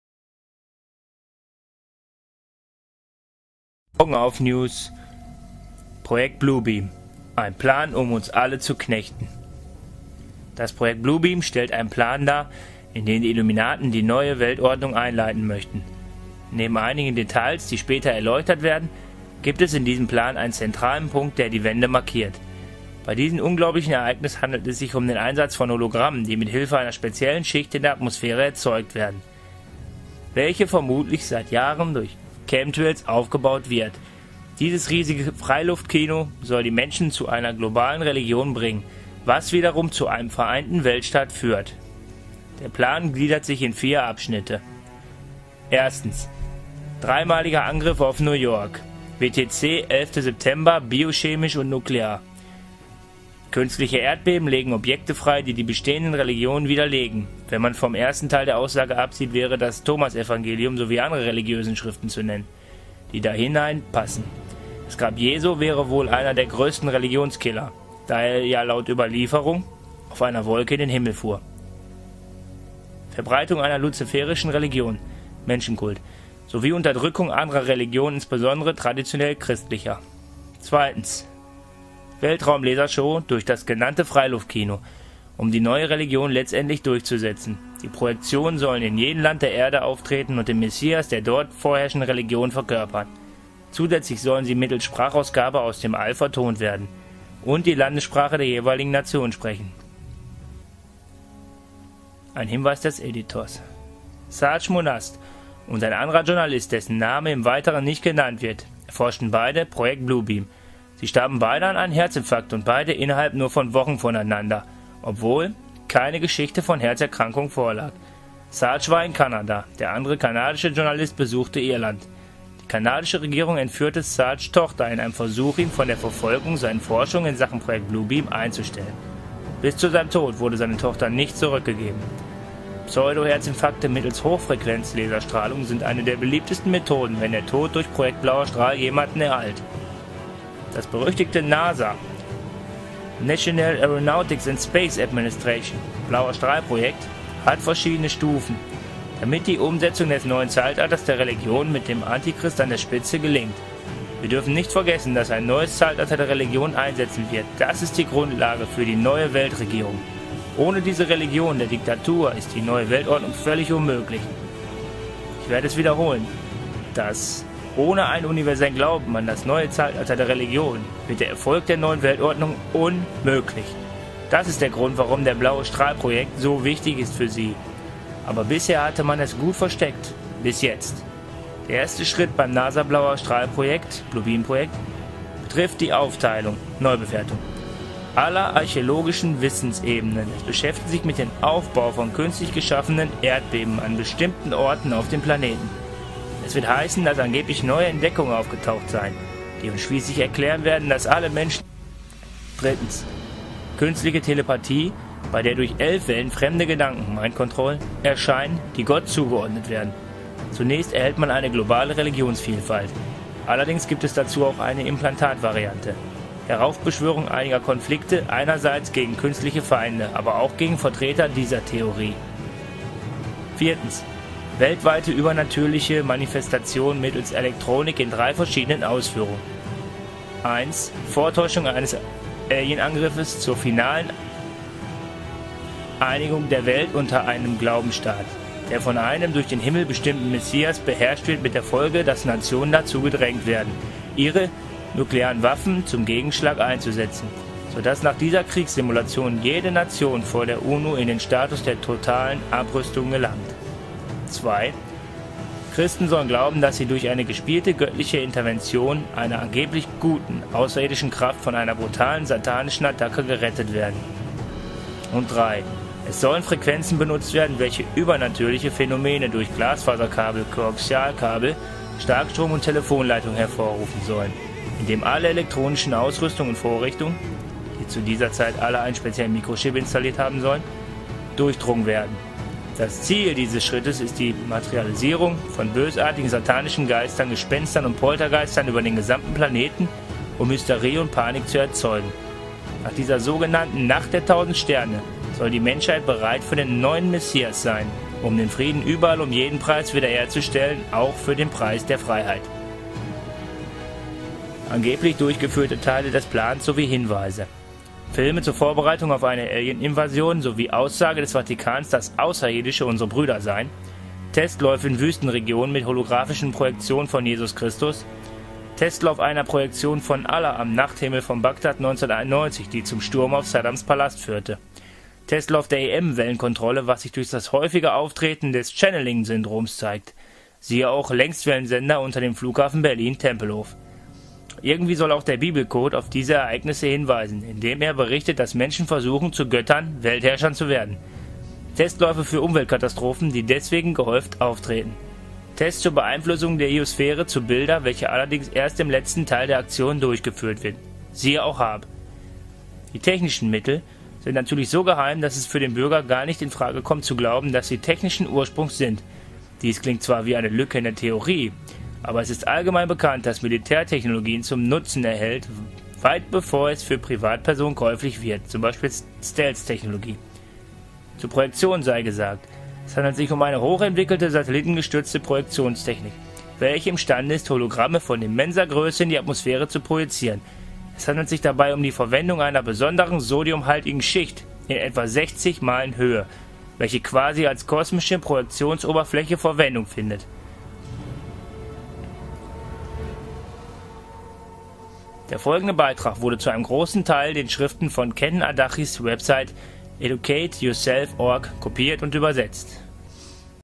Augen auf News. Projekt Bluebeam. Ein Plan, um uns alle zu knechten. Das Projekt Bluebeam stellt einen Plan dar, in dem die Illuminaten die neue Weltordnung einleiten möchten. Neben einigen Details, die später erläutert werden, gibt es in diesem Plan einen zentralen Punkt, der die Wende markiert. Bei diesem unglaublichen Ereignis handelt es sich um den Einsatz von Hologrammen, die mit Hilfe einer speziellen Schicht in der Atmosphäre erzeugt werden, welche vermutlich seit Jahren durch Chemtrails aufgebaut wird. Dieses riesige Freiluftkino soll die Menschen zu einer globalen Religion bringen, was wiederum zu einem vereinten Weltstaat führt. Der Plan gliedert sich in 4 Abschnitte. Erstens. Dreimaliger Angriff auf New York. WTC 11. September, biochemisch und nuklear. Künstliche Erdbeben legen Objekte frei, die die bestehenden Religionen widerlegen. Wenn man vom ersten Teil der Aussage absieht, wäre das Thomas-Evangelium sowie andere religiösen Schriften zu nennen, die da hineinpassen. Das Grab Jesu wäre wohl einer der größten Religionskiller, da er ja laut Überlieferung auf einer Wolke in den Himmel fuhr. Verbreitung einer luziferischen Religion, Menschenkult, sowie Unterdrückung anderer Religionen, insbesondere traditionell christlicher. Zweitens. Weltraumlasershow durch das genannte Freiluftkino, um die neue Religion letztendlich durchzusetzen. Die Projektionen sollen in jedem Land der Erde auftreten und den Messias der dort vorherrschenden Religion verkörpern. Zusätzlich sollen sie mittels Sprachausgabe aus dem All vertont werden und die Landessprache der jeweiligen Nation sprechen. Ein Hinweis des Editors. Sarge Monast und ein anderer Journalist, dessen Name im Weiteren nicht genannt wird, erforschten beide Projekt Bluebeam. Sie starben beide an einem Herzinfarkt und beide innerhalb nur von Wochen voneinander, obwohl keine Geschichte von Herzerkrankung vorlag. Sarge war in Kanada, der andere kanadische Journalist besuchte Irland. Die kanadische Regierung entführte Sarges Tochter in einem Versuch, ihn von der Verfolgung seiner Forschung in Sachen Projekt Bluebeam einzustellen. Bis zu seinem Tod wurde seine Tochter nicht zurückgegeben. Pseudo-Herzinfarkte mittels Hochfrequenzlaserstrahlung sind eine der beliebtesten Methoden, wenn der Tod durch Projekt Blauer Strahl jemanden ereilt. Das berüchtigte NASA, National Aeronautics and Space Administration, Blauer Strahlprojekt, hat verschiedene Stufen, damit die Umsetzung des neuen Zeitalters der Religion mit dem Antichrist an der Spitze gelingt. Wir dürfen nicht vergessen, dass ein neues Zeitalter der Religion einsetzen wird. Das ist die Grundlage für die neue Weltregierung. Ohne diese Religion der Diktatur ist die neue Weltordnung völlig unmöglich. Ich werde es wiederholen, dass ohne einen universellen Glauben an das neue Zeitalter der Religion wird der Erfolg der neuen Weltordnung unmöglich. Das ist der Grund, warum der Blaue Strahlprojekt so wichtig ist für sie. Aber bisher hatte man es gut versteckt. Bis jetzt. Der erste Schritt beim NASA Blauer Strahlprojekt, Bluebeam-Projekt, betrifft die Aufteilung, Neubewertung aller archäologischen Wissensebenen. Es beschäftigt sich mit dem Aufbau von künstlich geschaffenen Erdbeben an bestimmten Orten auf dem Planeten. Es wird heißen, dass angeblich neue Entdeckungen aufgetaucht seien, die uns schließlich erklären werden, dass alle Menschen... Drittens. Künstliche Telepathie, bei der durch 11 Wellen fremde Gedanken, Mind Control, erscheinen, die Gott zugeordnet werden. Zunächst erhält man eine globale Religionsvielfalt. Allerdings gibt es dazu auch eine Implantatvariante. Heraufbeschwörung einiger Konflikte, einerseits gegen künstliche Feinde, aber auch gegen Vertreter dieser Theorie. Viertens. Weltweite übernatürliche Manifestation mittels Elektronik in 3 verschiedenen Ausführungen. 1. Vortäuschung eines Alienangriffes zur finalen Einigung der Welt unter einem Glaubensstaat, der von einem durch den Himmel bestimmten Messias beherrscht wird, mit der Folge, dass Nationen dazu gedrängt werden, ihre nuklearen Waffen zum Gegenschlag einzusetzen, sodass nach dieser Kriegssimulation jede Nation vor der UNO in den Status der totalen Abrüstung gelangt. 2. Christen sollen glauben, dass sie durch eine gespielte göttliche Intervention einer angeblich guten, außerirdischen Kraft von einer brutalen satanischen Attacke gerettet werden. Und 3. Es sollen Frequenzen benutzt werden, welche übernatürliche Phänomene durch Glasfaserkabel, Koaxialkabel, Starkstrom und Telefonleitung hervorrufen sollen, indem alle elektronischen Ausrüstung und Vorrichtungen, die zu dieser Zeit alle einen speziellen Mikrochip installiert haben sollen, durchdrungen werden. Das Ziel dieses Schrittes ist die Materialisierung von bösartigen satanischen Geistern, Gespenstern und Poltergeistern über den gesamten Planeten, um Hysterie und Panik zu erzeugen. Nach dieser sogenannten Nacht der 1000 Sterne soll die Menschheit bereit für den neuen Messias sein, um den Frieden überall um jeden Preis wiederherzustellen, auch für den Preis der Freiheit. Angeblich durchgeführte Teile des Plans sowie Hinweise. Filme zur Vorbereitung auf eine Alien-Invasion sowie Aussage des Vatikans, dass Außerirdische unsere Brüder seien, Testläufe in Wüstenregionen mit holographischen Projektionen von Jesus Christus, Testlauf einer Projektion von Allah am Nachthimmel von Bagdad 1991, die zum Sturm auf Saddams Palast führte, Testlauf der EM-Wellenkontrolle, was sich durch das häufige Auftreten des Channeling-Syndroms zeigt, siehe auch Längstwellensender unter dem Flughafen Berlin-Tempelhof. Irgendwie soll auch der Bibelcode auf diese Ereignisse hinweisen, indem er berichtet, dass Menschen versuchen, zu Göttern, Weltherrschern zu werden. Testläufe für Umweltkatastrophen, die deswegen gehäuft auftreten. Tests zur Beeinflussung der Iosphäre zu Bilder, welche allerdings erst im letzten Teil der Aktion durchgeführt wird. Siehe auch HAB. Die technischen Mittel sind natürlich so geheim, dass es für den Bürger gar nicht in Frage kommt zu glauben, dass sie technischen Ursprungs sind. Dies klingt zwar wie eine Lücke in der Theorie, aber es ist allgemein bekannt, dass Militärtechnologien zum Nutzen erhält, weit bevor es für Privatpersonen käuflich wird, zum Beispiel Stealth-Technologie. Zur Projektion sei gesagt, es handelt sich um eine hochentwickelte satellitengestützte Projektionstechnik, welche imstande ist, Hologramme von immenser Größe in die Atmosphäre zu projizieren. Es handelt sich dabei um die Verwendung einer besonderen sodiumhaltigen Schicht in etwa 60 Meilen Höhe, welche quasi als kosmische Projektionsoberfläche Verwendung findet. Der folgende Beitrag wurde zu einem großen Teil den Schriften von Ken Ardachis Website educateyourself.org kopiert und übersetzt.